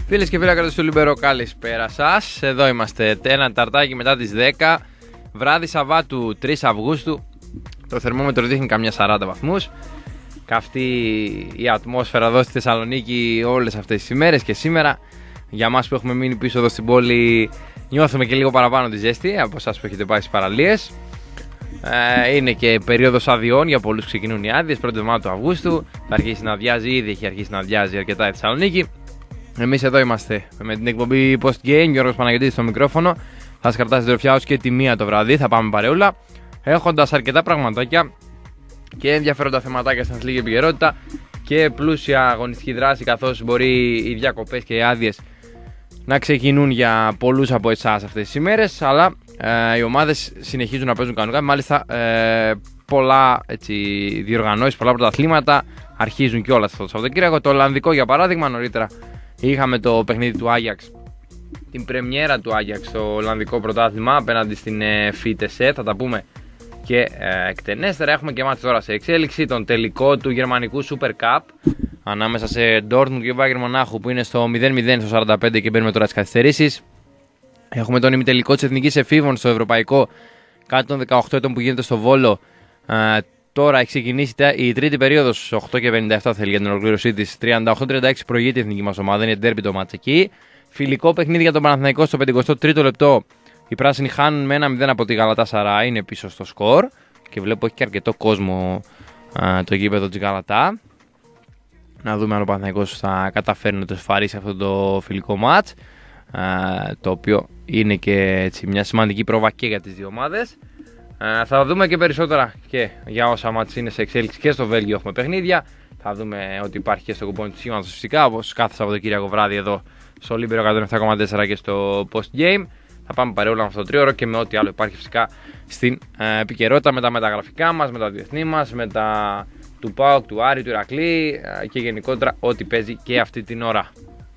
Φίλες και φίλοι ακροατές του Λίμπερο, καλησπέρα σας. Εδώ είμαστε ένα ταρτάκι μετά τις 10, βράδυ Σαββάτου 3 Αυγούστου. Το θερμόμετρο δείχνει καμιά 40 βαθμούς. Καυτή η ατμόσφαιρα εδώ στη Θεσσαλονίκη όλες αυτές τις ημέρες και σήμερα. Για εμάς που έχουμε μείνει πίσω εδώ στην πόλη, νιώθουμε και λίγο παραπάνω τη ζέστη από εσάς που έχετε πάει στις παραλίες. Είναι και περίοδος αδειών, για πολλούς ξεκινούν οι άδειες, πρώτη εβδομάδα του Αυγούστου. Θα αρχίσει να αδειάζει, ήδη έχει αρχίσει να αδειάζει αρκετά η Θεσσαλονίκη. Εμείς εδώ είμαστε με την εκπομπή Post Game, Γιώργος Παναγιώτης στο μικρόφωνο. Θα σας κρατάσει συντροφιά ως και τη 1 το βράδυ, θα πάμε παρεούλα. Έχοντας αρκετά πραγματάκια και ενδιαφέροντα θεματάκια στην αθλητική επικαιρότητα και πλούσια αγωνιστική δράση, καθώς μπορεί οι διακοπές και οι άδειες να ξεκινούν για πολλούς από εσάς αυτές τις ημέρες. Αλλά οι ομάδες συνεχίζουν να παίζουν κανονικά. Μάλιστα, πολλά διοργανώσεις, πολλά πρωταθλήματα αρχίζουν και όλα αυτό το Σαββατοκύριακο. Το Ολλανδικό, για παράδειγμα, νωρίτερα είχαμε το παιχνίδι του Άγιαξ, την πρεμιέρα του Άγιαξ στο Ολλανδικό πρωτάθλημα απέναντι στην Φίτεσε. Θα τα πούμε και εκτενέστερα. Έχουμε και μάτς τώρα σε εξέλιξη, τον τελικό του γερμανικού Super Cup ανάμεσα σε Dortmund και Bayern Μονάχου, που είναι στο 0-0 στο 45 και μπαίνουμε τώρα στις καθυστερήσεις. Έχουμε τον ημιτελικό της Εθνικής Εφήβων στο Ευρωπαϊκό κάτω των 18 ετών που γίνεται στο Βόλο. Τώρα έχει ξεκινήσει η τρίτη περίοδος, 8:57 θέλει για την ολοκλήρωσή της. 38-36 προηγείται η εθνική μας ομάδα, είναι ντέρμπι το μάτς εκεί. Φιλικό παιχνίδι για τον Παναθηναϊκό στο 53ο λεπτό. Οι πράσινοι χάνουν με 1-0 από τη Γαλατάσαράι, είναι πίσω στο σκορ. Και βλέπω έχει και αρκετό κόσμο το γήπεδο της Γαλατά. Να δούμε αν ο Παναθηναϊκός θα καταφέρει να το εσφαρίσει αυτό το φιλικό μάτς, το οποίο είναι και μια σημαντική πρόβα και για τις δύο ομάδες. Θα δούμε και περισσότερα και για όσα μάτς είναι σε εξέλιξη και στο Βέλγιο έχουμε παιχνίδια. Θα δούμε ότι υπάρχει και στο κουπόνι του σχήματος φυσικά, όπως κάθε Σαββατοκύριακο βράδυ εδώ στο Λίμπερο 107,4 και στο Post Game. Θα πάμε παρεούλα με αυτό το τρίωρο και με ό,τι άλλο υπάρχει φυσικά στην επικαιρότητα, με τα μεταγραφικά μας, με τα διεθνή μας, με τα του ΠΑΟΚ, του Άρη, του Ηρακλή και γενικότερα ό,τι παίζει και αυτή την ώρα.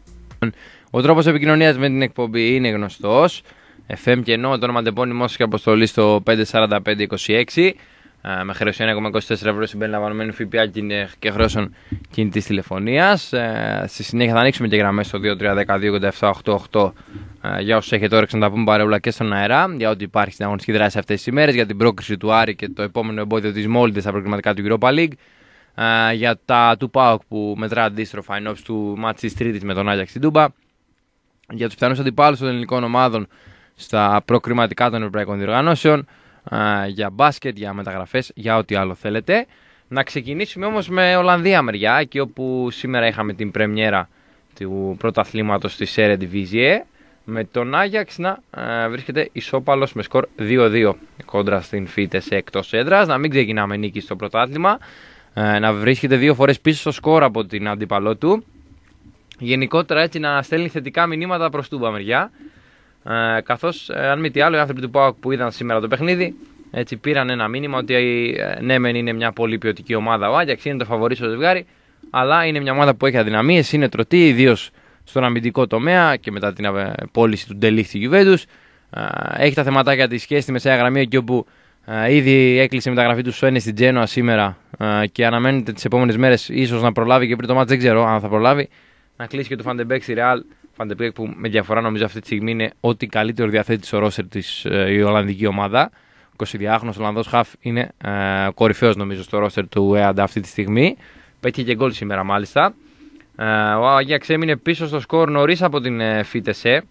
Ο τρόπος επικοινωνίας με την εκπομπή είναι γνωστός. FM και ενώ το όνομα αντεπώνυμος και αποστολή στο 54526 με χρέωση 1,24 ευρώ συμπεριλαμβανομένου ΦΠΑ και χρέωσεων κινητής τηλεφωνίας. Στη συνέχεια θα ανοίξουμε και γραμμές στο 2312-2788 για όσους έχετε όρεξη να τα πούμε παρεούλα και στον αέρα, για ό,τι υπάρχει στην αγωνιστική δράση αυτές τις ημέρες, για την πρόκριση του Άρη και το επόμενο εμπόδιο της Μόλντες στα προκριματικά του Europa League, για τα του ΠΑΟΚ που μετρά αντίστροφα εν ώψη του μάτς της Τρίτης με τον Άγιαξ στην Τούμπα, για τους πιθανούς αντιπάλους των ελληνικών ομάδων στα προκριματικά των ευρωπαϊκών διοργανώσεων, για μπάσκετ, για μεταγραφές, για ό,τι άλλο θέλετε. Να ξεκινήσουμε όμως με Ολλανδία μεριά, εκεί όπου σήμερα είχαμε την πρεμιέρα του πρωταθλήματος της Eredivisie, με τον Άγιαξ να βρίσκεται ισόπαλος με σκορ 2-2 κόντρα στην Φίτεσε εκτός έδρας. Να μην ξεκινάμε νίκη στο πρωτάθλημα, να βρίσκεται 2 φορές πίσω στο σκορ από την αντίπαλό του. Γενικότερα έτσι να στέλνει θετικά μηνύματα προς Τούμπα μεριά. Καθώς αν μη τι άλλο οι άνθρωποι του ΠΑΟΚ που είδαν σήμερα το παιχνίδι έτσι πήραν ένα μήνυμα ότι ναι μεν είναι μια πολύ ποιοτική ομάδα ο Άγιαξ, είναι το φαβορί στο ζευγάρι, αλλά είναι μια ομάδα που έχει αδυναμίες, είναι τρωτή ιδίως στον αμυντικό τομέα και μετά την πώληση του Ντελίχ στη Γιουβέντους. Έχει τα θεματάκια της και στη μεσαία γραμμή, εκεί όπου ήδη έκλεισε η μεταγραφή του Σουένε στην Τζένοα σήμερα και αναμένεται τις επόμενες μέρες ίσως να προλάβει και πριν το μάτς, δεν ξέρω αν θα προλάβει, να κλείσει και το Φαντεμπέκ στη Ρεάλ. Φαντεμπέκ που με διαφορά νομίζω αυτή τη στιγμή είναι ό,τι καλύτερο διαθέτει στο ρόστερ της η Ολλανδική ομάδα. 22χρονος Ολλανδός χαφ είναι κορυφαίος νομίζω στο ρόστερ του ΕΑΝΤΑ αυτή τη στιγμή. Πέτυχε και γκολ σήμερα μάλιστα. Ο Άγιαξ έμεινε πίσω στο σκορ νωρίς από την Φίτεσε.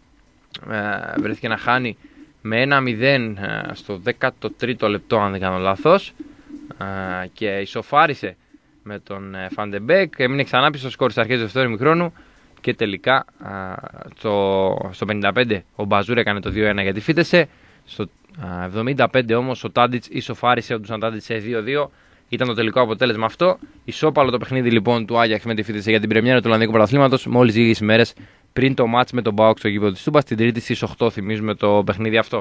Βρέθηκε να χάνει με 1-0 στο 13ο λεπτό αν δεν κάνω λάθος, και ισοφάρισε με τον Φαντεμπέκ. Έμεινε ξανά πίσω στο σκορ στις αρχές του δεύτερου ημιχρόνου και τελικά στο 55 ο Μπαζούρ έκανε το 2-1 για τη Φίτεσε. Στο 75 όμως ο Τάντιτς ισοφάρισε ο Ντουσαν Τάντιτς σε 2-2. Ήταν το τελικό αποτέλεσμα αυτό. Ισόπαλο το παιχνίδι λοιπόν του Άγιαξ με τη Φίτεσε για την πρεμιέρα του Ολλανδικού Πρωταθλήματος, μόλις λίγες ημέρες πριν το μάτς με τον ΠΑΟΚ στο γήπεδο της Τούμπας την Τρίτη στις 8. Θυμίζουμε το παιχνίδι αυτό.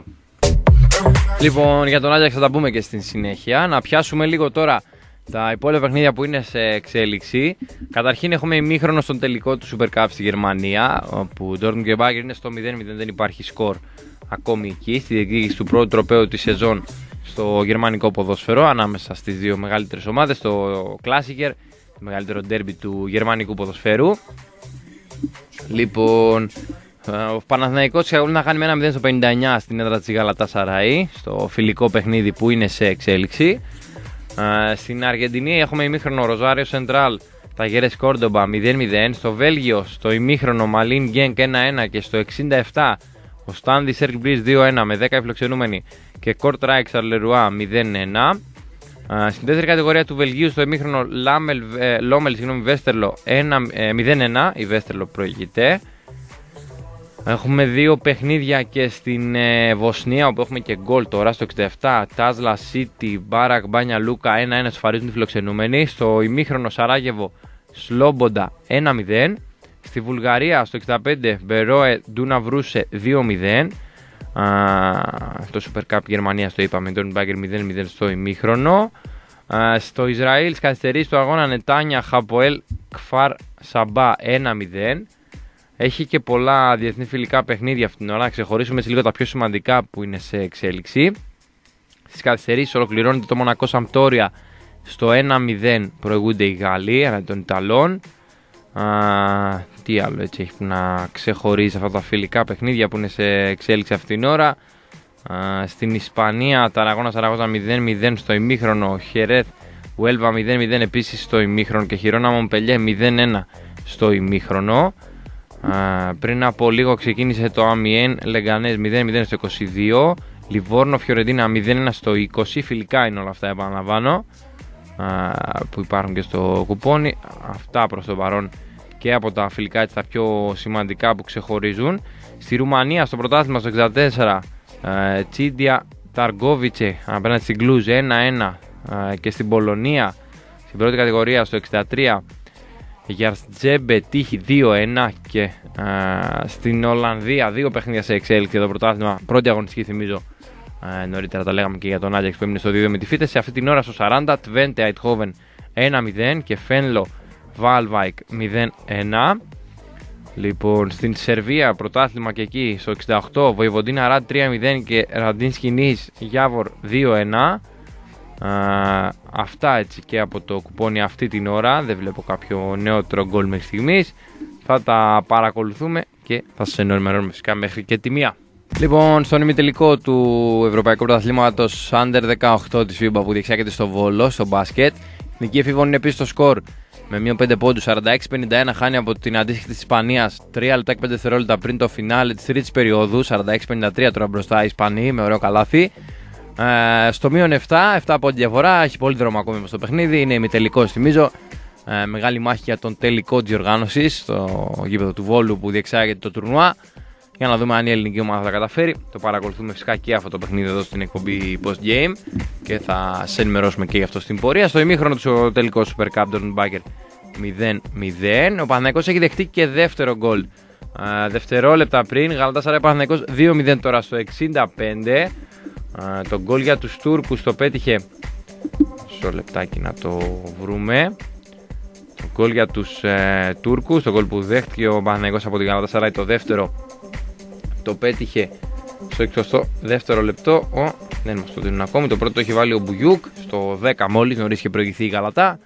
Λοιπόν, για τον Άγιαξ θα τα πούμε και στην συνέχεια. Να πιάσουμε λίγο τώρα τα υπόλοιπα παιχνίδια που είναι σε εξέλιξη. Καταρχήν έχουμε ημίχρονο στον τελικό του Super Cup στη Γερμανία, όπου Dortmund και Bayern είναι στο 0-0, δεν υπάρχει σκορ ακόμη εκεί, στη διεκδίκηση του πρώτου τροπαίου της σεζόν στο γερμανικό ποδόσφαιρο, ανάμεσα στις δύο μεγαλύτερες ομάδες, το Klassiker, το μεγαλύτερο ντέρμπι του γερμανικού ποδοσφαίρου. Λοιπόν, ο Παναθηναϊκός να κάνει με 1-0 στο 59 στην έδρα της Γαλατασαράι, στο φιλικό παιχνίδι που είναι σε εξέλιξη. Στην Αργεντινή έχουμε ημίχρονο Ροζάριο Σεντράλ Ταγέρες Κόρντομπα 0-0. Στο Βέλγιο στο ημίχρονο Μαλίν Γκένκ 1-1 και στο 67 ο Στάνδη Σέρκ Μπρίζ 2-1 με 10 φιλοξενούμενοι και Κορτ Ράικ Σαρλερουά 0-1. Στην δεύτερη κατηγορία του Βελγίου στο ημίχρονο Λόμελ Βέστερλο 0-1, η Βέστερλο προηγείται. Έχουμε δύο παιχνίδια και στην Βοσνία όπου έχουμε και γκολ τώρα στο 67. Τάσλα Σίτι, Μπάρακ Μπάνια Λούκα 1-1 σφαρίζουν οι φιλοξενούμενοι. Στο ημίχρονο Σαράγεβο Σλόμποντα 1-0. Στη Βουλγαρία στο 65 Μπερόε Ντούνα Βρούσε 2-0. Το Super Cup Γερμανία το είπαμε, τον Μπάγκερ 0-0 στο ημίχρονο. Στο Ισραήλ στις καθυστερήσεις του αγώνα Νετάνια Χαποέλ Κφάρ Σαμπά 1-0. Έχει και πολλά διεθνή φιλικά παιχνίδια αυτήν την ώρα. Να ξεχωρίσουμε σε λίγο τα πιο σημαντικά που είναι σε εξέλιξη. Στις καθυστερήσεις ολοκληρώνεται το Μονακό Σαμπτόρια. Στο 1-0 προηγούνται οι Γάλλοι εναντίον των Ιταλών. Τι άλλο έτσι έχει που να ξεχωρίζει αυτά τα φιλικά παιχνίδια που είναι σε εξέλιξη αυτήν την ώρα. Στην Ισπανία Ταραγώνα Σαραγώνα 0-0 στο ημίχρονο. Χερέθ Ουέλβα 0-0 επίσης στο ημίχρονο και Χιρόνα Μομπελιέ 0-1 στο ημίχρονο. Πριν από λίγο ξεκίνησε το Αμιέν Λεγκανές 0-0 στο 22. Λιβόρνο Φιωρεντίνα 0-1 στο 20. Φιλικά είναι όλα αυτά, επαναλαμβάνω, που υπάρχουν και στο κουπόνι. Αυτά προς το παρόν και από τα φιλικά έτσι, τα πιο σημαντικά που ξεχωρίζουν. Στη Ρουμανία στο πρωτάθλημα στο 64 Τσίντια Ταργκόβιτσε απέναντι στην Κλούζ 1-1 και στην Πολωνία στην πρώτη κατηγορία στο 63 Γιαρτζέμπε Τύχη 2-1 και στην Ολλανδία δύο παιχνίδια σε εξέλιξη το πρωτάθλημα. Πρώτη αγωνιστική θυμίζω, νωρίτερα τα λέγαμε και για τον Άγιαξ που έμεινε στο 2 με τη Φίτες. Σε αυτή την ώρα στο 40 Τβέντε Αιτχόβεν 1-0 και Φένλο Βάλβαϊκ 0-1. Λοιπόν, στην Σερβία πρωτάθλημα και εκεί στο 68 Βοηβοντίνα Ραντ 3-0 και Ραντίνσκι Νις Γιάβορ 2-1. Αυτά έτσι και από το κουπόνι αυτή την ώρα. Δεν βλέπω κάποιο νεότερο γκολ μέχρι στιγμής. Θα τα παρακολουθούμε και θα σας ενημερώνουμε φυσικά μέχρι και τη μία. Λοιπόν, στον ημιτελικό του Ευρωπαϊκού Πρωταθλήματος Under 18 της FIBA που διεξάγεται στο Βόλο, στο μπάσκετ, η Εθνική Εφήβων είναι επίσης στο σκορ με μείον 5 πόντους, 46-51, χάνει από την αντίστοιχη της Ισπανίας 3 λεπτά και 5 δευτερόλεπτα πριν το φινάλε της τρίτης περίοδου. 46-53 τώρα μπροστά οι Ισπανοί με ωραίο καλάθι. Στο μείον 7 πόντια διαφορά, έχει πολύ δρόμο ακόμη στο παιχνίδι, είναι ημιτελικός θυμίζω. Μεγάλη μάχη για τον τελικό της διοργάνωσης στο γήπεδο του Βόλου που διεξάγεται το τουρνουά. Για να δούμε αν η ελληνική ομάδα θα τα καταφέρει. Το παρακολουθούμε φυσικά και αυτό το παιχνίδι εδώ στην εκπομπή Post Game και θα σε ενημερώσουμε και γι' αυτό στην πορεία. Στο ημίχρονο του τελικό Super Cup τον Μπάγκερ 0-0. Ο Παναθηναϊκός έχει δεχτεί και δεύτερο γκολ δευτερόλεπτα πριν. Γαλατάσαράι Παναθηναϊκός 2-0 τώρα στο 65. Το γκολ για τους Τούρκους το πέτυχε. Μισό λεπτάκι να το βρούμε. Το γκολ για τους Τούρκους, το γκολ που δέχτηκε ο Παναθηναϊκός από την Γαλατάσαράι το δεύτερο το πέτυχε στο 62ο λεπτό. Δεν μας το δίνουν ακόμη. Το πρώτο το έχει βάλει ο Μπουγιούκ στο 10 μόλις, νωρίς είχε προηγηθεί η Γαλατά.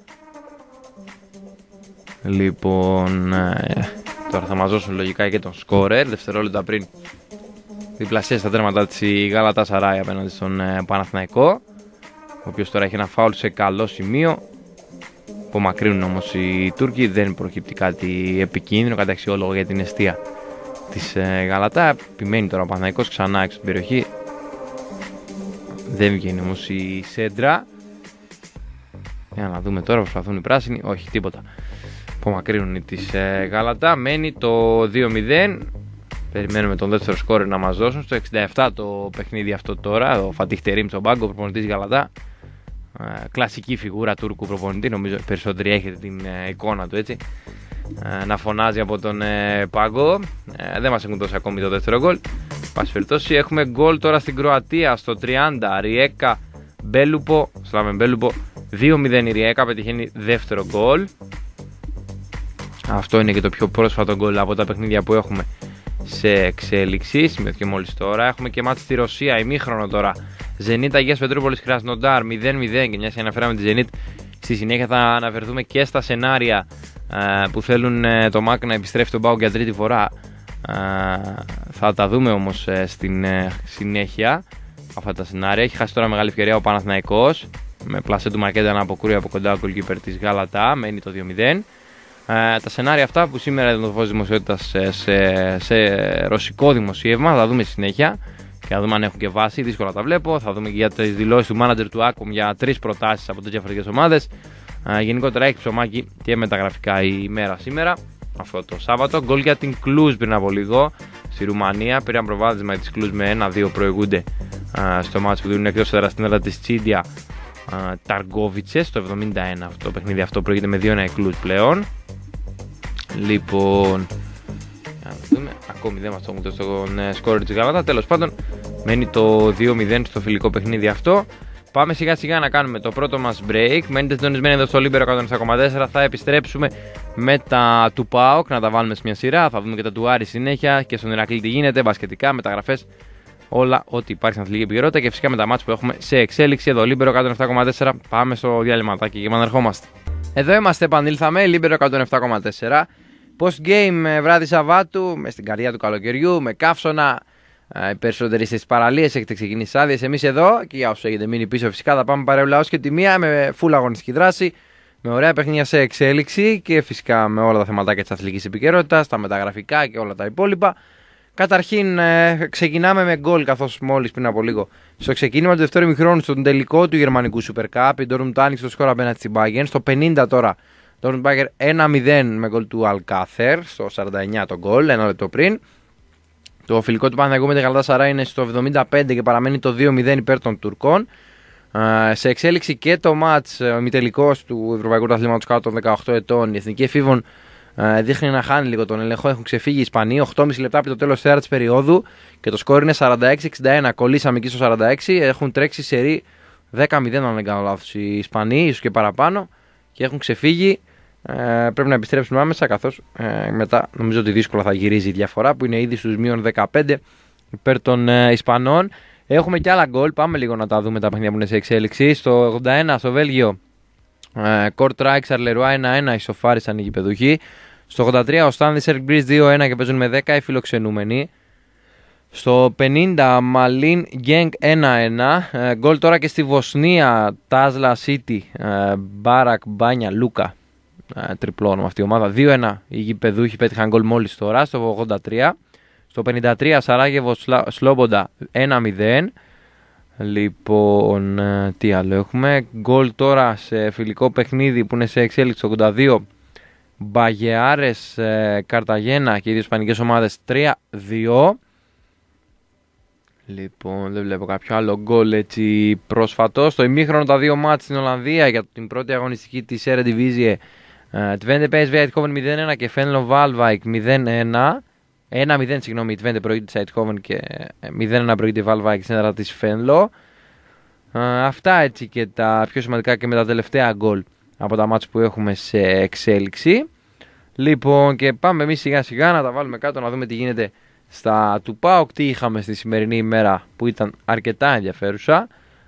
Λοιπόν, τώρα θα μας δώσουν λογικά και τον σκόρερ. Δευτερόλεπτα πριν διπλασίασε τα τέρματά της η Γαλατάσαράι απέναντι στον Παναθηναϊκό, ο οποίος τώρα έχει ένα φάουλ σε καλό σημείο. Απομακρύνουν όμως οι Τούρκοι, δεν προκύπτει κάτι επικίνδυνο κατά αξιόλογο για την εστία της Γαλατά. Επιμένει τώρα ο Παναθηναϊκός ξανά έξω την περιοχή. Δεν βγαίνει όμως η σέντρα. Για να δούμε τώρα, προσπαθούν οι πράσινοι. Όχι, τίποτα. Απομακρύνουν της Γαλατά. Μένει το 2-0. Περιμένουμε τον δεύτερο σκόρερ να μας δώσουν. Στο 67 το παιχνίδι αυτό τώρα. Ο Φατίχ Τερίμ στον πάγκο, προπονητής Γαλατά. Κλασική φιγούρα Τούρκου προπονητή. Νομίζω περισσότεροι έχετε την εικόνα του έτσι. Να φωνάζει από τον πάγκο. Δεν μας έχουν δώσει ακόμη το δεύτερο γκολ. Πάση περιπτώσει, έχουμε γκολ τώρα στην Κροατία στο 30. Ριέκα Μπέλουπο, Σλάβεν Μπέλουπο 2-0 η Ριέκα, πετυχαίνει δεύτερο γκολ. Αυτό είναι και το πιο πρόσφατο γκολ από τα παιχνίδια που έχουμε σε εξέλιξη. Σημειώθηκε μόλις τώρα. Έχουμε και μάτς στη Ρωσία, ημίχρονο τώρα. Ζενίτ Αγίας Πετρούπολης Κρασνοντάρ 0-0. Και μια και αναφέραμε τη Ζενίτ, στη συνέχεια θα αναφερθούμε και στα σενάρια που θέλουν το ΜΑΚ να επιστρέφει τον ΠΑΟΚ για τρίτη φορά. Θα τα δούμε όμως στην συνέχεια αυτά τα σενάρια. Έχει χάσει τώρα μεγάλη ευκαιρία ο Παναθηναϊκός με πλασέ του Μαρκέντα να αποκρούει από κοντά ο goalkeeper της Γάλατα, μένει το 2-0. Τα σενάρια αυτά που σήμερα ήταν το φως δημοσιότητας σε ρωσικό δημοσίευμα, θα τα δούμε στη συνέχεια και θα δούμε αν έχουν και βάση. Δύσκολα τα βλέπω. Θα δούμε και για τις δηλώσεις του manager του Άκομ για 3 προτάσεις από τις διαφορετικές ομάδες. Γενικότερα έχει ψωμάκι και μεταγραφικά η ημέρα σήμερα, αυτό το Σάββατο. Γκολ για την Κλουζ πριν από λίγο στη Ρουμανία. Πήραν προβάδισμα της Κλουζ με 1-2, προηγούνται στο μάτσο που δίνουν εκτός έδρας στην έδρα της Τσίντια Ταργκόβιτσε στο 71. Αυτό το παιχνίδι αυτό προηγείται με 2-1 η Κλουζ πλέον. Λοιπόν, να δούμε. Ακόμη δεν μας το έχουν στον σκόρ της Γάλατα. Τέλος πάντων, μένει το 2-0 στο φιλικό παιχνίδι αυτό. Πάμε σιγά σιγά να κάνουμε το πρώτο μας break. Μένετε συντονισμένοι εδώ στο Λίμπερο 107,4. Θα επιστρέψουμε με τα του ΠΑΟΚ να τα βάλουμε σε μια σειρά. Θα δούμε και τα του Άρη συνέχεια και στον Ηρακλή τι γίνεται, μπασκετικά, μεταγραφές, όλα ό,τι υπάρχει στην αθλητική επικαιρότητα και φυσικά με τα μάτς που έχουμε σε εξέλιξη εδώ. Λίμπερο 107,4. Πάμε στο διαλυματάκι και επανερχόμαστε. Εδώ είμαστε, επανήλθαμε. Λίμπερο 107,4. Post game βράδυ Σαββάτου, με στην καρδιά του καλοκαιριού, με καύσωνα. Οι περισσότεροι στις παραλίες έχετε ξεκινήσει άδειες. Εμείς εδώ, και για όσους έχετε μείνει πίσω, φυσικά θα πάμε παρεούλα ως και τη μία με full αγωνιστική δράση, με ωραία παιχνίδια σε εξέλιξη και φυσικά με όλα τα θεματάκια της αθλητικής επικαιρότητας, τα μεταγραφικά και όλα τα υπόλοιπα. Καταρχήν, ξεκινάμε με γκολ, καθώς μόλις πριν από λίγο στο ξεκίνημα του δεύτερου ημιχρόνου στον τελικό του γερμανικού Super Cup, η Dortmund άνοιξε το σκορ απέναντι στην Bayern. Στο 50 τώρα, Dortmund Bayern 1-0 με γκολ του Alcácer, στο 49 το γκολ, ένα λεπτό πριν. Το φιλικό του Παναθηναϊκού με τη Γαλατάσαράι είναι στο 75 και παραμένει το 2-0 υπέρ των Τουρκών. Σε εξέλιξη και το μάτς ημιτελικός του Ευρωπαϊκού Πρωταθλήματος κάτω των 18 ετών. Η Εθνική Εφήβων δείχνει να χάνει λίγο τον έλεγχο. Έχουν ξεφύγει οι Ισπανοί 8,5 λεπτά από το τέλος της περίοδου και το σκόρ είναι 46-61. Κολλήσαμε εκεί στο 46. Έχουν τρέξει σερί 10-0, αν δεν κάνω λάθος, οι Ισπανοί, ίσως και παραπάνω, και έχουν ξεφύγει. Πρέπει να επιστρέψουμε άμεσα, καθώς μετά νομίζω ότι δύσκολα θα γυρίζει η διαφορά που είναι ήδη στους μείον 15 υπέρ των Ισπανών. Έχουμε και άλλα γκολ, πάμε λίγο να τα δούμε τα παιχνίδια που είναι σε εξέλιξη. Στο 81 στο Βέλγιο, Κορτράικ Αρλερουά 1-1, ισοφάρισαν οι γηπεδούχοι. Στο 83 ο Στάνδη Σερκμπρίζ 2-1 και παίζουν με 10 οι φιλοξενούμενοι. Στο 50 Μαλίν Γκένγκ 1-1. Γκολ τώρα και στη Βοσνία, Τάσλα Σίτι, Μπάρακ Μπάνια Λούκα. Τριπλό όνομα αυτή η ομάδα. 2-1 οι γηπεδούχοι πέτυχαν γκολ μόλις τώρα στο 83. Στο 53 Σαράγεβο Σλόμποντα 1-0. Λοιπόν, τι άλλο έχουμε. Γκολ τώρα σε φιλικό παιχνίδι που είναι σε εξέλιξη στο 82. Μπαγεάρες Καρταγένα και οι δύο ισπανικές ομάδες 3-2. Λοιπόν, δεν βλέπω κάποιο άλλο γκολ έτσι πρόσφατο. Στο ημίχρονο τα δύο μάτς στην Ολλανδία για την πρώτη αγωνιστική της Eredivisie. Twente PSV Eindhoven 0-1 και Venlo Waalwijk 0-1. 1-0, συγγνώμη, η Twente προηγείται της Eindhoven και 0-1 προηγείται η Waalwijk στην έδρα της Venlo. Αυτά έτσι και τα πιο σημαντικά και με τα τελευταία γκολ από τα μάτς που έχουμε σε εξέλιξη. Λοιπόν, και πάμε εμείς σιγά σιγά να τα βάλουμε κάτω να δούμε τι γίνεται στα του ΠΑΟΚ, τι είχαμε στη σημερινή ημέρα που ήταν αρκετά ενδιαφέρουσα.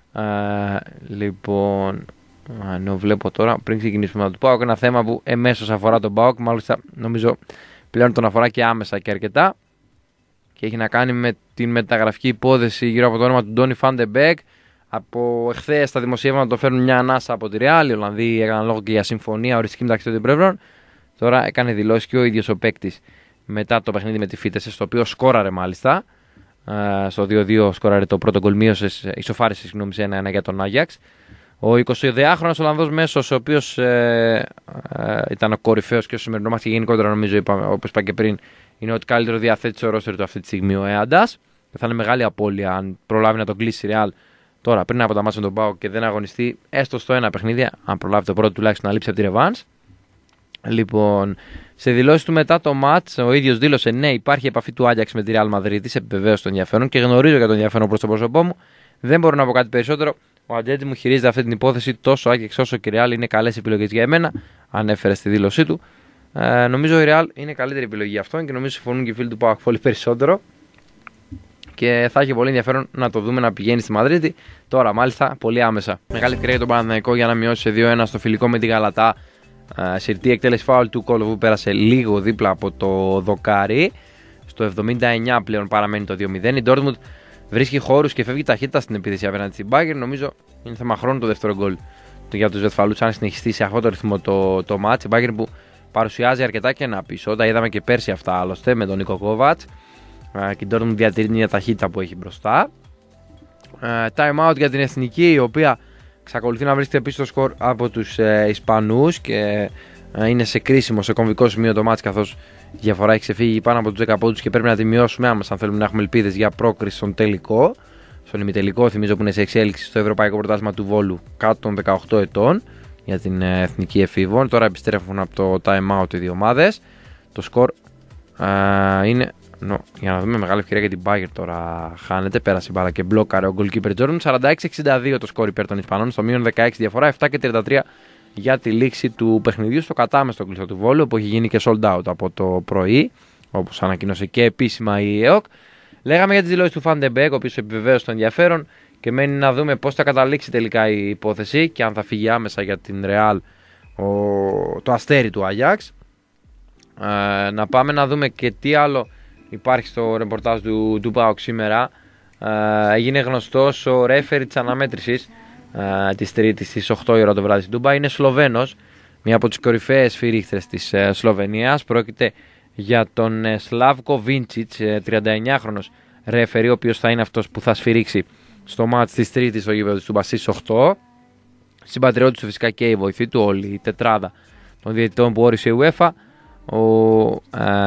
Λοιπόν, ενώ βλέπω τώρα πριν ξεκινήσουμε με το ΠΑΟΚ ένα θέμα που εμέσως αφορά τον ΠΑΟΚ, μάλιστα νομίζω πλέον τον αφορά και άμεσα και αρκετά, και έχει να κάνει με την μεταγραφική υπόθεση γύρω από το όνομα του Ντόνι Φαντεμπέκ. Από εχθές τα δημοσιεύματα το φέρνουν μια ανάσα από τη Ρεάλ. Οι Ολλανδοί έκαναν λόγο και για συμφωνία οριστική μεταξύ των δύο πλευρών. Τώρα έκανε δηλώσει και ο ίδιος ο παίκτης μετά το παιχνίδι με τη Φίτεσε, στο οποίο σκόραρε μάλιστα. Στο 2-2 σκόραρε το πρώτο γκολ, ισοφάρισε συγγνώμη σε 1-1 για τον Άγιαξ. Ο 22χρονος Ολλανδός μέσος, ο οποίος ήταν ο κορυφαίος και ο σημερινό μας και γενικότερα νομίζω, όπως είπα και πριν, είναι ότι καλύτερο διαθέτει στο ρόστερ του αυτή τη στιγμή ο Έαντας. Θα είναι μεγάλη απώλεια αν προλάβει να τον κλείσει η Real τώρα πριν από τα μάτια με τον ΠΑΟΚ και δεν αγωνιστεί έστω στο ένα παιχνίδι, αν προλάβει το πρώτο τουλάχιστον να λείψει από τη ρεβάνς. Λοιπόν, σε δηλώσεις του μετά το μάτς, ο ίδιος δήλωσε: ναι, υπάρχει επαφή του Άγιαξ με τη Real Madrid, επιβεβαίωσε το ενδιαφέρον και γνωρίζω για το ενδιαφέρον προς το πρόσωπό μου. Δεν μπορώ να πω κάτι περισσότερο. Ο ατζέντη μου χειρίζεται αυτή την υπόθεση. Τόσο Άγιαξ όσο και η Real είναι καλές επιλογές για εμένα, ανέφερε στη δήλωσή του. Νομίζω η Real είναι καλύτερη επιλογή για αυτόν και νομίζω συμφωνούν και οι φίλοι του ΠΑΟΚ πολύ περισσότερο. Και θα έχει πολύ ενδιαφέρον να το δούμε να πηγαίνει στη Μαδρίτη. Τώρα, μάλιστα, πολύ άμεσα. Μεγάλη ευκαιρία για τον Παναθηναϊκό για να μειώσει σε 2-1 στο φιλικό με τη Γαλατά. Συρτή εκτέλεση φάουλ του Κόλοβ που πέρασε λίγο δίπλα από το δοκάρι. Στο 79 πλέον παραμένει το 2-0. Η Dortmund βρίσκει χώρους και φεύγει ταχύτητα στην επίθεση απέναντι στην Bayern. Νομίζω είναι θέμα χρόνου το δεύτερο γκολ για τους Βεσφαλούς, αν συνεχιστεί σε αυτό το ρυθμό το μάτς. Η Bayern που παρουσιάζει αρκετά κενά πίσω. Τα είδαμε και πέρσι αυτά άλλωστε με τον Νίκο Κόβατς. Και η Dortmund διατηρεί μια ταχύτητα που έχει μπροστά. Time out για την εθνική, η οποία εξακολουθεί να βρίσκεται πίσω στο σκορ από τους Ισπανούς και είναι σε κρίσιμο, σε κομβικό σημείο το μάτς, καθώς η διαφορά έχει ξεφύγει πάνω από τους 10 πόντους και πρέπει να τη μειώσουμε άμεσα αν θέλουμε να έχουμε ελπίδες για πρόκριση στον τελικό. Στον ημιτελικό, θυμίζω, που είναι σε εξέλιξη στο Ευρωπαϊκό Πρωτάθλημα του Βόλου κάτω των 18 ετών για την εθνική εφήβων. Τώρα επιστρέφουν από το time out οι δύο ομάδες. Το σκορ είναι. Για να δούμε, μεγάλη ευκαιρία για την Bayern τώρα. Χάνεται, πέρασε η μπάλα και μπλόκαρε ο goalkeeper Jordan. 46-62 το σκορ υπέρ των Ισπανών. Στο μείον 16 διαφορά, 7-33 για τη λήξη του παιχνιδιού στο κατάμεστο κλειστό του Βόλου, που έχει γίνει και sold out από το πρωί, όπως ανακοίνωσε και επίσημα η ΕΟΚ. Λέγαμε για τις δηλώσεις του Van de Beek, ο οποίος επιβεβαίωσε το ενδιαφέρον και μένει να δούμε πώς θα καταλήξει τελικά η υπόθεση και αν θα φύγει άμεσα για την Real το αστέρι του Ajax. Να πάμε να δούμε και τι άλλο υπάρχει στο ρεπορτάζ του ΠΑΟΚ σήμερα. Έγινε γνωστός ο ρέφερι της αναμέτρησης της Τρίτης στις 8 η ώρα το βράδυ στην Ντούμπα. Είναι Σλοβαίνος, μία από τις κορυφαίες σφυρίχτρες της Σλοβενίας. Πρόκειται για τον Σλάβκο Βίντσιτς, 39χρονος ρέφερι, ο οποίος θα είναι αυτός που θα σφυρίξει στο μάτς της Τρίτης στο γήπεδο της Ντούμπα στις 8. Συμπατριώτης του φυσικά και η βοηθή του, όλη η τετράδα των διαιτητών που όρισε η UEFA. Ο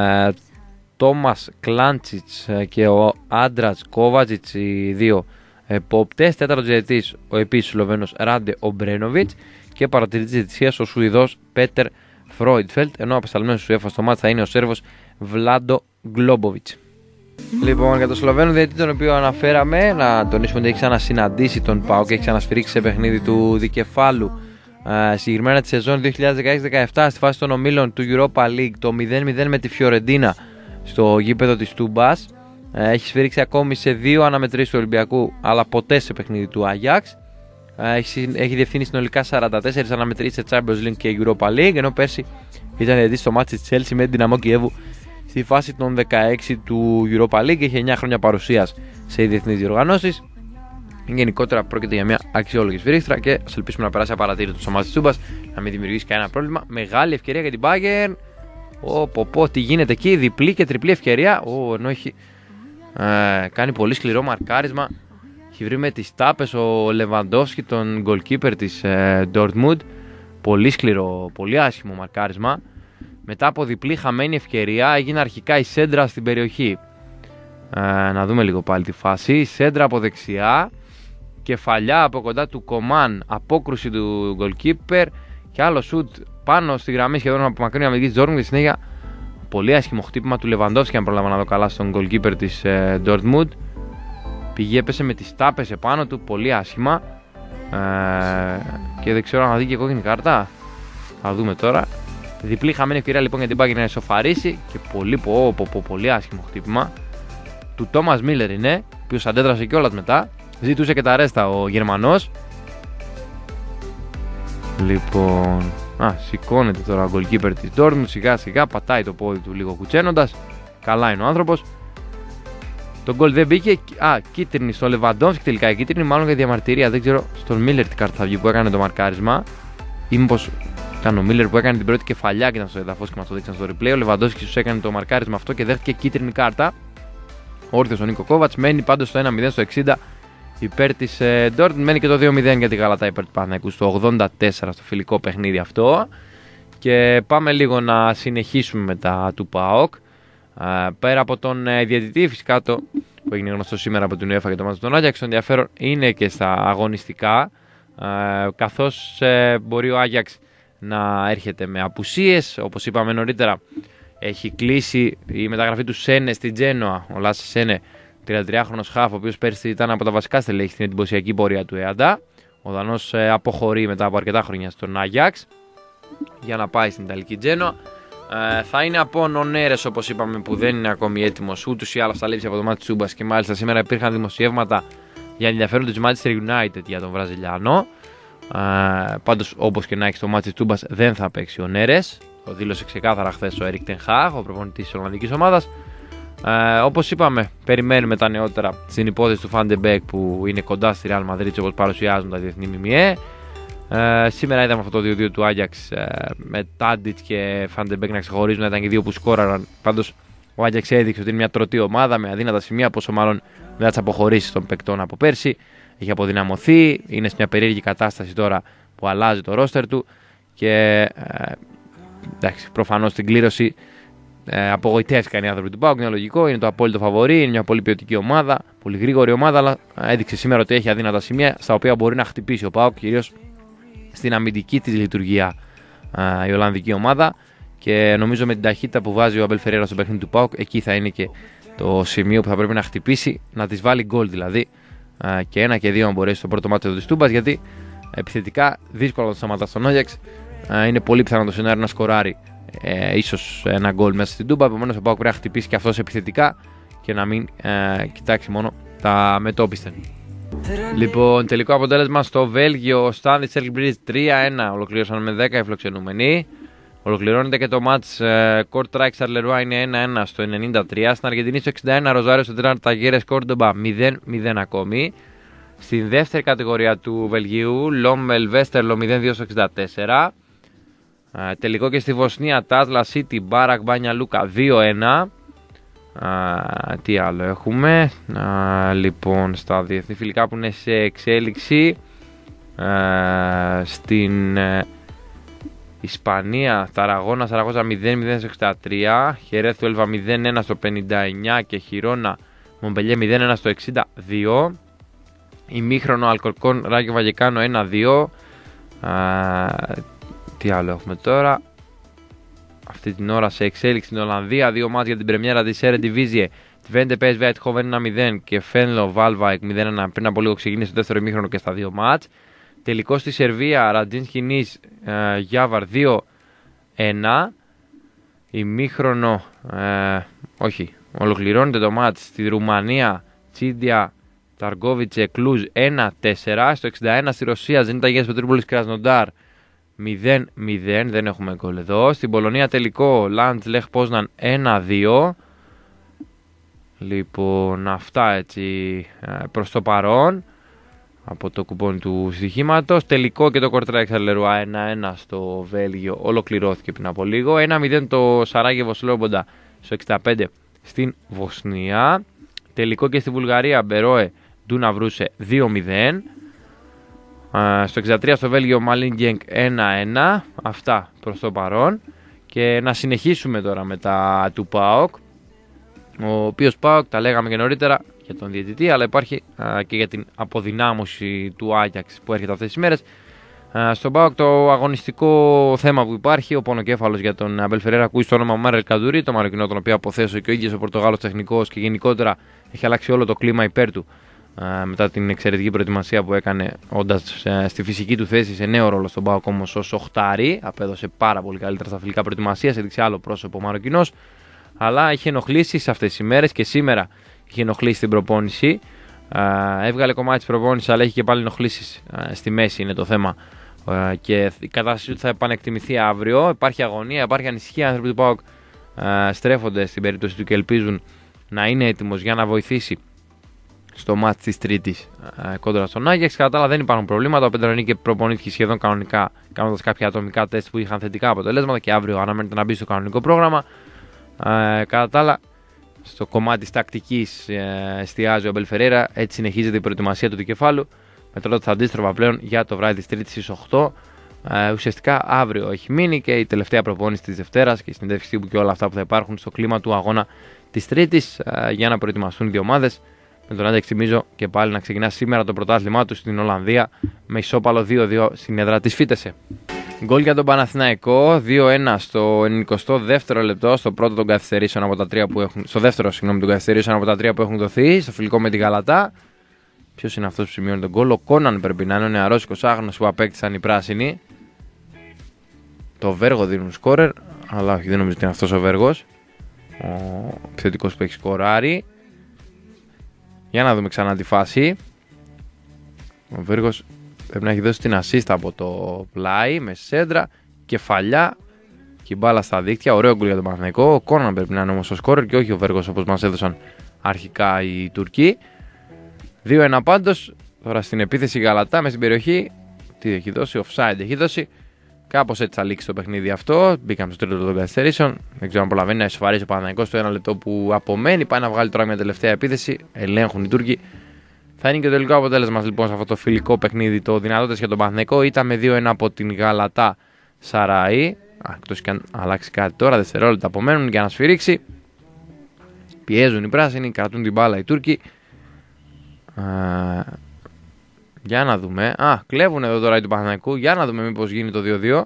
Τόμας Κλάντσιτς και ο Άντρατς Κόβατζιτς, οι δύο επόπτες. Τέταρτος διαιτητής ο επίσης Σλοβαίνος Ράντε Ομπρένοβιτς και παρατηρητής διαιτησίας ο Σουηδός Πέτερ Φρόιντφελτ, ενώ απεσταλμένος του UEFA στο μάτς θα είναι ο Σέρβος Βλάντο Γκλόμποβιτς. Λοιπόν, για τον Σλοβαίνο διαιτητή, τον οποίο αναφέραμε, να τονίσουμε ότι έχει ξανασυναντήσει τον ΠΑΟΚ και έχει ξανασφυρίξει σε παιχνίδι του δικεφάλου, συγκεκριμένα τη σεζόν 2016-17 στη φάση των ομίλων του Europa League, το 0-0 με τη Φιωρεντίνα στο γήπεδο της Τούμπας. Έχει σφυρίξει ακόμη σε 2 αναμετρήσεις του Ολυμπιακού, αλλά ποτέ σε παιχνίδι του Άγιαξ. Έχει διευθύνει συνολικά 44 αναμετρήσεις σε Champions League και Europa League, ενώ πέρσι ήταν διαιτητής στο μάτι της Chelsea με την Δυναμό Κιέβου στη φάση των 16 του Europa League. Έχει 9 χρόνια παρουσίας σε διεθνείς διοργανώσεις. Γενικότερα πρόκειται για μια αξιόλογη σφυρίχτρα και ας ελπίσουμε να περάσει απαρατήρητο στο μάτι της Τούμπας, να μην δημιουργήσει κανένα πρόβλημα. Μεγάλη ευκαιρία για την Bayern. Τι γίνεται εκεί, διπλή και τριπλή ευκαιρία. Ενώ έχει κάνει πολύ σκληρό μαρκάρισμα. Έχει βρει με τις τάπες ο Λεβαντόφσκι, τον goalkeeper της Dortmund. Πολύ σκληρό, πολύ άσχημο μαρκάρισμα. Μετά από διπλή χαμένη ευκαιρία έγινε αρχικά η σέντρα στην περιοχή. Να δούμε λίγο πάλι τη φάση. Η σέντρα από δεξιά, κεφαλιά από κοντά του Κομάν, απόκρουση του goalkeeper και άλλο σουτ πάνω στη γραμμή σχεδόν από μακρινή αμυντική της Dortmund. Στη συνέχεια πολύ άσχημο χτύπημα του Λεβαντόφσκι, αν πρόλαβα να δω καλά, στον goalkeeper της Dortmund. Πήγε, έπεσε με τις τάπες επάνω του, πολύ άσχημα. Και δεν ξέρω αν θα δει και κόκκινη κάρτα. Θα δούμε τώρα. Διπλή χαμένη ευκαιρία λοιπόν για την Bayern να ισοφαρίσει και πολύ άσχημο χτύπημα του Τόμας Μίλερ είναι, ο οποίος αντέδρασε κιόλας μετά. Ζήτησε και τα ρέστα ο Γερμανός. Λοιπόν, σηκώνεται τώρα ο goalkeeper της Dortmund, σιγά σιγά πατάει το πόδι του λίγο κουτσένοντας. Καλά είναι ο άνθρωπος. Το γκολ δεν μπήκε. Κίτρινη στο Λεβαντόφσκι τελικά. Η κίτρινη μάλλον για διαμαρτυρία. Δεν ξέρω στον Μίλερ τι κάρτα θα βγει που έκανε το μαρκάρισμα. Ή μήπως ήταν ο Μίλερ που έκανε την πρώτη κεφαλιά και ήταν στο εδαφός και μας το δείξαν στο replay. Ο Λεβαντόφσκι τους έκανε το μαρκάρισμα αυτό και δέχτηκε κίτρινη κάρτα. Όρθιος ο Νίκο Κόβατς. Μένει πάντως στο 1-0 στο 60 υπέρ της Dortmund. Μένει και το 2-0 για τη Γαλατά υπέρ του Παναθηναϊκού στο 84 στο φιλικό παιχνίδι αυτό. Και πάμε λίγο να συνεχίσουμε μετά του ΠΑΟΚ. Πέρα από τον διαιτητή, φυσικά το που έγινε γνωστό σήμερα από την UEFA για το μάτι των Άγιαξ, το ενδιαφέρον είναι και στα αγωνιστικά, καθώς μπορεί ο Άγιαξ να έρχεται με απουσίες. Όπως είπαμε νωρίτερα, έχει κλείσει η μεταγραφή του Σένε στην Τζένοα, ο Λάσε Σένε, 33χρονος χαφ, ο οποίος πέρσι ήταν από τα βασικά στελέχη στην εντυπωσιακή πορεία του ΕΑΝΤΑ. Ο Δανός αποχωρεί μετά από αρκετά χρόνια στον Άγιαξ για να πάει στην Ιταλική Τζένοα. Θα είναι από Νονέρες, όπως είπαμε, που δεν είναι ακόμη έτοιμος. Ούτως ή άλλως θα λείψει από το μάτι της Τούμπας και μάλιστα σήμερα υπήρχαν δημοσιεύματα για ενδιαφέρον του Manchester United για τον Βραζιλιάνο. Πάντως, όπως και να έχει, στο μάτι της Τούμπας δεν θα παίξει ο Νέρες. Το δήλωσε ξεκάθαρα χθες ο Έρικ Τεν Χάγ, ο προπονητής της Ολλανδικής ομάδας. Όπως είπαμε, περιμένουμε τα νεότερα στην υπόθεση του Φαντεμπέκ που είναι κοντά στη Real Madrid, όπως παρουσιάζουν τα διεθνή ΜΜΕ. Σήμερα είδαμε αυτό το 2-2 του Άγιαξ με Τάντιτς και Φαντεμπέκ να ξεχωρίζουν, ήταν και δύο που σκόραραν. Πάντως ο Άγιαξ έδειξε ότι είναι μια τρωτή ομάδα με αδύνατα σημεία, πόσο μάλλον μετά τις αποχωρήσεις των παικτών από πέρσι. Έχει αποδυναμωθεί, είναι σε μια περίεργη κατάσταση τώρα που αλλάζει το ρόστερ του και προφανώς στην κλήρωση απογοητεύτηκαν οι άνθρωποι του ΠΑΟΚ. Είναι λογικό, είναι το απόλυτο φαβορί, είναι μια πολύ ποιοτική ομάδα, πολύ γρήγορη ομάδα, αλλά έδειξε σήμερα ότι έχει αδύνατα σημεία στα οποία μπορεί να χτυπήσει ο ΠΑΟΚ, κυρίως στην αμυντική της λειτουργία η Ολλανδική ομάδα. Και νομίζω με την ταχύτητα που βάζει ο Αμπέλ Φερέιρα στο παιχνίδι του ΠΑΟΚ, εκεί θα είναι και το σημείο που θα πρέπει να χτυπήσει, να τις βάλει γκολ δηλαδή. Και 1 και 2 αν μπορέσει στο πρώτο μάτι της Τούμπας, γιατί επιθετικά δύσκολο να το σταματά στον Άγιαξ. Είναι πολύ πιθανό το σενάριο να σκοράρει ίσως ένα γκολ μέσα στην Τούμπα. Επομένως ο ΠΑΟΚ πρέπει να χτυπήσει και αυτός επιθετικά και να μην κοιτάξει μόνο τα μετόπιστεν. Λοιπόν, τελικό αποτέλεσμα στο Βέλγιο, ο Στάνλι Σέλκμπριτζ 3-1. Ολοκλήρωσαν με 10 οι φιλοξενούμενοι. Ολοκληρώνεται και το μάτς Κορτ Ράικ Σαρλερουά είναι 1-1 στο 93. Στην Αργεντινή στο 61 Ροζάριο Σεντράν Ταγέρες Κόρντομπα 0-0 ακόμη. Στην δεύτερη κατηγορία του Βελγίου Λόμελ Βέστερλο 0-2 στο 64. Τελικό και στη Βοσνία Τάσλα Σίτι Μπάρακ Μπάνια Λούκα 2-1. Τι άλλο έχουμε? Λοιπόν, στα διεθνή φιλικά που είναι σε εξέλιξη, στην Ισπανία Ταραγώνα Σαραγώσα 0-0 στο 63, Χερέθ του Έλβα 0-1 στο 59 και Χιρόνα Μομπελιέ 0-1 στο 62. Ημίχρονο Αλκορκόν Ράγιο Βαγεκάνο 1-2. Τι άλλο έχουμε τώρα? Αυτή την ώρα σε εξέλιξη στην Ολλανδία, δύο μάτς για την πρεμιέρα της Eredivisie. Twente PSV Eindhoven 1-0 και Venlo Waalwijk 0-1. Πριν από λίγο ξεκίνησε το δεύτερο ημίχρονο και στα δύο μάτς. Τελικό στη Σερβία Ραντζίνσκι Νις Γιάβαρ 2-1. Ημίχρονο, όχι, ολοκληρώνεται το μάτς στη Ρουμανία Τσίντια Ταργκόβιτσε Κλούζ 1-4. Στο 61 στη Ρωσία Ζενίτα Αγίας Πετρούπολης Κρασνοντάρ 0-0, δεν έχουμε γκολ εδώ. Στην Πολωνία τελικό Λαντς Λεχ Πόσναν 1-2. Λοιπόν, αυτά έτσι προς το παρόν από το κουπόνι του στοιχήματος. Τελικό και το Κορτράκ Σαρλερουά 1-1 στο Βέλγιο ολοκληρώθηκε πριν από λίγο. 1-0 το Σαράγεβο Σλόμποντα στο 65 στην Βοσνία. Τελικό και στη Βουλγαρία Μπερόε Ντούνα Βρούσε 2-0. Στο 63 στο Βέλγιο Μαλίνγκενγκ 1-1. Αυτά προς το παρόν. Και να συνεχίσουμε τώρα με τα του ΠΑΟΚ, ο οποίος ΠΑΟΚ τα λέγαμε και νωρίτερα για τον διαιτητή, αλλά υπάρχει και για την αποδυνάμωση του Άγιαξ που έρχεται αυτές τις μέρες. Στον ΠΑΟΚ το αγωνιστικό θέμα που υπάρχει, ο πονοκέφαλος για τον Αμπέλ Φερέιρα ακούει στο όνομα Μάρελ Καντουρί, το Μαροκινό, τον οποίο αποθέσω και ο ίδιος ο Πορτογάλος τεχνικός, και γενικότερα έχει αλλάξει όλο το κλίμα υπέρ του μετά την εξαιρετική προετοιμασία που έκανε, όντας στη φυσική του θέση σε νέο ρόλο στον ΠΑΟΚ, όμως ως οχτάρι. Απέδωσε πάρα πολύ καλύτερα στα φιλικά προετοιμασίας, έδειξε άλλο πρόσωπο ο Μαροκινός, αλλά είχε ενοχλήσεις αυτές τις ημέρες και σήμερα είχε ενοχλήσει στην προπόνηση. Έβγαλε κομμάτι της προπόνησης, αλλά έχει και πάλι ενοχλήσεις στη μέση, είναι το θέμα. Και η κατάσταση του θα επανεκτιμηθεί αύριο. Υπάρχει αγωνία, υπάρχει ανησυχία. Οι άνθρωποι του ΠΑΟΚ στρέφονται στην περίπτωση του και ελπίζουν να είναι έτοιμος για να βοηθήσει στο μάτς της Τρίτης κόντρα στον Άγιαξ. Κατά τα άλλα δεν υπάρχουν προβλήματα. Ο Πεντρονίκη προπονήθηκε σχεδόν κανονικά, κάνοντας κάποια ατομικά τεστ που είχαν θετικά αποτελέσματα και αύριο αναμένεται να μπει στο κανονικό πρόγραμμα. Κατά τα άλλα, στο κομμάτι της τακτικής εστιάζει ο Αμπέλ Φερέιρα. Έτσι συνεχίζεται η προετοιμασία του δικεφάλου, με το ότι θα αντίστροφα πλέον για το βράδυ της Τρίτης στις 8. Ουσιαστικά αύριο έχει μείνει και η τελευταία προπόνηση της Δευτέρας και η συνέντευξη τύπου και όλα αυτά που θα υπάρχουν στο κλίμα του αγώνα της Τρίτης για να προετοιμαστούν οι δύο ομάδες. Με τον Άγιαξ, θυμίζω, και πάλι να ξεκινά σήμερα το πρωτάθλημά του στην Ολλανδία με ισόπαλο 2-2 στην έδρα της Φίτεσε. Γκολ για τον Παναθηναϊκό, 2-1 στο 92ο λεπτό, στο πρώτο των καθυστερήσεων από τα 3 που έχουν, στο δεύτερο των καθυστερήσεων από τα 3 που έχουν δοθεί, στο φιλικό με τη Γαλατά. Ποιος είναι αυτός που σημειώνει τον γκολ? Ο Κόναν πρέπει να είναι, ο νεαρός 20χρονος που απέκτησαν οι πράσινοι. Το Βέργο δίνουν σκόρερ, αλλά όχι, δεν νομίζω ότι είναι αυτός ο Βέργος. Ο επιθετικός που έχει σκοράρει. Για να δούμε ξανά τη φάση. Ο Βέργος πρέπει να έχει δώσει την assist από το πλάι με σέντρα, κεφαλιά και μπάλα στα δίκτυα. Ωραίο γκολ για τον Παναθηναϊκό. Ο Κόναν πρέπει να είναι όμως ο σκόρερ και όχι ο Βέργος όπως μας έδωσαν αρχικά οι Τουρκοί. 2-1 πάντως. Τώρα στην επίθεση Γαλατά με στην περιοχή. Τι έχει δώσει, offside έχει δώσει. Κάπως έτσι θα λήξει το παιχνίδι αυτό. Μπήκαμε στο τρίτο των καθυστερήσεων. Δεν ξέρω αν προλαβαίνει να ισοφαρίσει ο Παναθηναϊκός στο 1 λεπτό που απομένει. Πάει να βγάλει τώρα μια τελευταία επίθεση. Ελέγχουν οι Τούρκοι. Θα είναι και το τελικό αποτέλεσμα λοιπόν σε αυτό το φιλικό παιχνίδι. Το δυνατότητες για τον Παναθηναϊκό ήταν με 2-1 από την Γαλατά Σαραή. Εκτός και αν αλλάξει κάτι τώρα, δευτερόλεπτα απομένουν για να σφυρίξει. Πιέζουν οι πράσινοι, κρατούν την μπάλα οι Τούρκοι. Για να δούμε. Κλέβουν εδώ τώρα οι του Παναθηναϊκού. Για να δούμε μήπως γίνει το 2-2.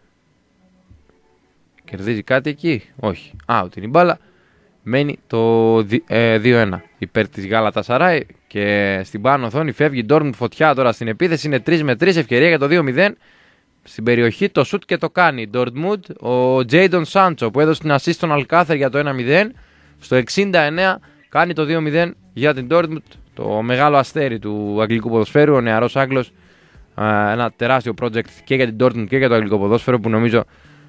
Κερδίζει κάτι εκεί. Όχι. Out είναι η μπάλα. Μένει το 2-1 υπέρ της Γάλατα Σαράι. Και στην πάνω οθόνη φεύγει η Ντόρτμουντ φωτιά τώρα στην επίθεση. Είναι 3-3 ευκαιρία για το 2-0. Στην περιοχή το σουτ και το κάνει η Ντόρτμουντ. Ο Τζέιντον Σάντσο που έδωσε την assist στον Αλκάθερ για το 1-0. Στο 69 κάνει το 2-0 για την Ντόρτμουντ. Το μεγάλο αστέρι του αγγλικού ποδοσφαίρου, ο νεαρός Άγγλος. Ένα τεράστιο project και για την Dortmund και για το αγγλικό ποδόσφαιρο που νομίζω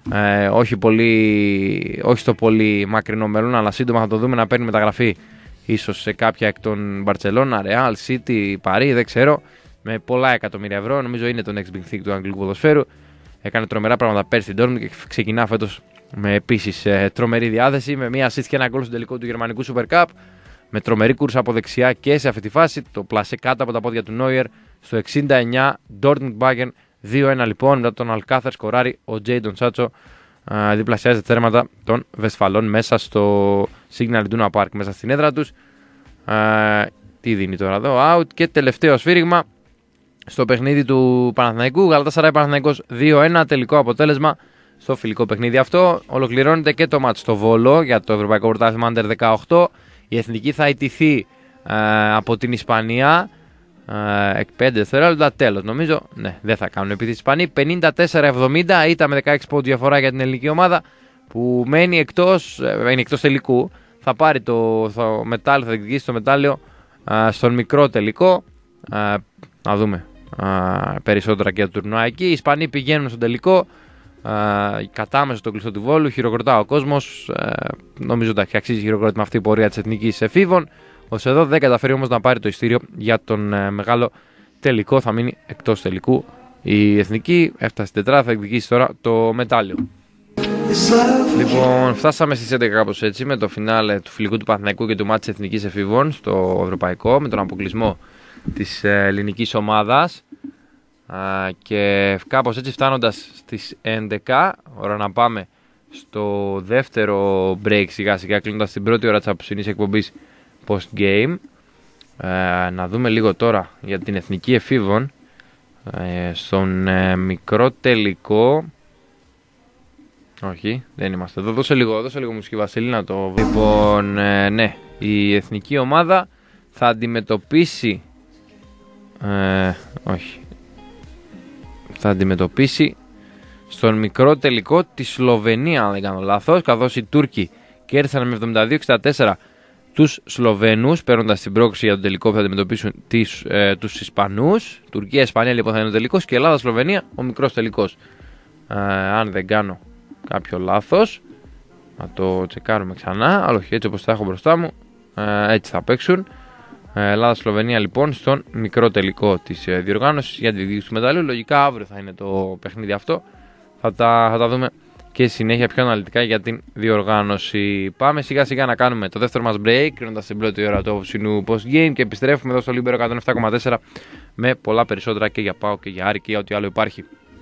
όχι στο πολύ μακρινό μέλλον, αλλά σύντομα θα το δούμε να παίρνει μεταγραφή ίσως σε κάποια εκ των Μπαρτσελώνα, Real, City, Παρί, δεν ξέρω, με πολλά εκατομμύρια ευρώ. Νομίζω είναι το next big thing του αγγλικού ποδοσφαίρου. Έκανε τρομερά πράγματα πέρσι την Dortmund και ξεκινά φέτος με επίσης τρομερή διάθεση, με μία assist και ένα γκολ στο τελικό του γερμανικού Super Cup. Με τρομερή κούρσα από δεξιά και σε αυτή τη φάση. Το πλασέ κάτω από τα πόδια του Νόιερ στο 69. Dortmund Bayern 2-1 λοιπόν. Μετά τον Αλκάθερ σκοράρει ο Τζέιντον Σάτσο. Διπλασιάζει τα τέρματα των Βεσφαλών μέσα στο Signal Iduna Park, μέσα στην έδρα τους. Τι δίνει τώρα εδώ, out. Και τελευταίο σφύριγμα στο παιχνίδι του Παναθηναϊκού. Γαλατάσαράι Παναθηναϊκός 2-1. Τελικό αποτέλεσμα στο φιλικό παιχνίδι αυτό. Ολοκληρώνεται και το μάτς στο Βόλο για το Ευρωπαϊκό Πρωτάθλημα Under 18. Η εθνική θα ιτηθεί από την Ισπανία. 5 δευτερόλεπτα, τέλος. Νομίζω δεν θα κάνουν επίθεση Ισπανοί. 54-70 ήταν με 16 πόντους διαφορά για την ελληνική ομάδα που μένει εκτός τελικού. Θα πάρει το μετάλλιο, θα διεκδικήσει το μετάλλιο στον μικρό τελικό. Να δούμε περισσότερα και το τουρνουά εκεί. Οι Ισπανοί πηγαίνουν στον τελικό. Κατάμεσα στο κλειστό του Βόλου, χειροκροτά ο κόσμος. Νομίζω ότι αξίζει χειροκρότημα αυτή η πορεία της εθνικής εφήβων. Ως εδώ δεν καταφέρει όμως να πάρει το ειστήριο για τον μεγάλο τελικό. Θα μείνει εκτός τελικού. Η εθνική έφτασε στην τετράδα, θα εκδικήσει τώρα το μετάλλιο. Λοιπόν, φτάσαμε στις 11 κάπως έτσι με το φινάλε του φιλικού του Παναθηναϊκού και του μάτς της εθνικής εφήβων στο ευρωπαϊκό, με τον αποκλεισμό της ελληνικής ομάδας. Και κάπως έτσι φτάνοντας στις 11, ώρα να πάμε στο δεύτερο break σιγά σιγά, κλείνοντας την πρώτη ώρα της απόψινής εκπομπής post game. Να δούμε λίγο τώρα για την εθνική εφήβων στον μικρό τελικό. Όχι, δεν είμαστε εδώ. Δώσε λίγο μουσική Βασίλη να το βρω. Λοιπόν, ναι, η εθνική ομάδα θα αντιμετωπίσει θα αντιμετωπίσει στον μικρό τελικό τη Σλοβενία, αν δεν κάνω λάθος, καθώς οι Τούρκοι κέρδισαν με 72-64 τους Σλοβαίνους, παίρνοντας την πρόκληση για τον τελικό που θα αντιμετωπίσουν τους Ισπανούς. Τουρκία-Ισπανία λοιπόν θα είναι ο τελικός και Ελλάδα-Σλοβενία ο μικρός τελικός. Αν δεν κάνω κάποιο λάθος, να το τσεκάρουμε ξανά, αλλά όχι, έτσι όπως τα έχω μπροστά μου, έτσι θα παίξουν. Ελλάδα-Σλοβενία λοιπόν στον μικρό τελικό της διοργάνωσης για τη διεκδίκηση του μεταλλίου. Λογικά αύριο θα είναι το παιχνίδι αυτό. Θα τα δούμε και συνέχεια πιο αναλυτικά για την διοργάνωση. Πάμε σιγά σιγά να κάνουμε το δεύτερο μας break, κρίνοντας την πρώτη ώρα του απόψινού post game και επιστρέφουμε εδώ στο Λίμπερο 107,4 με πολλά περισσότερα και για ΠΑΟΚ και για Άρη και για ό,τι άλλο υπάρχει.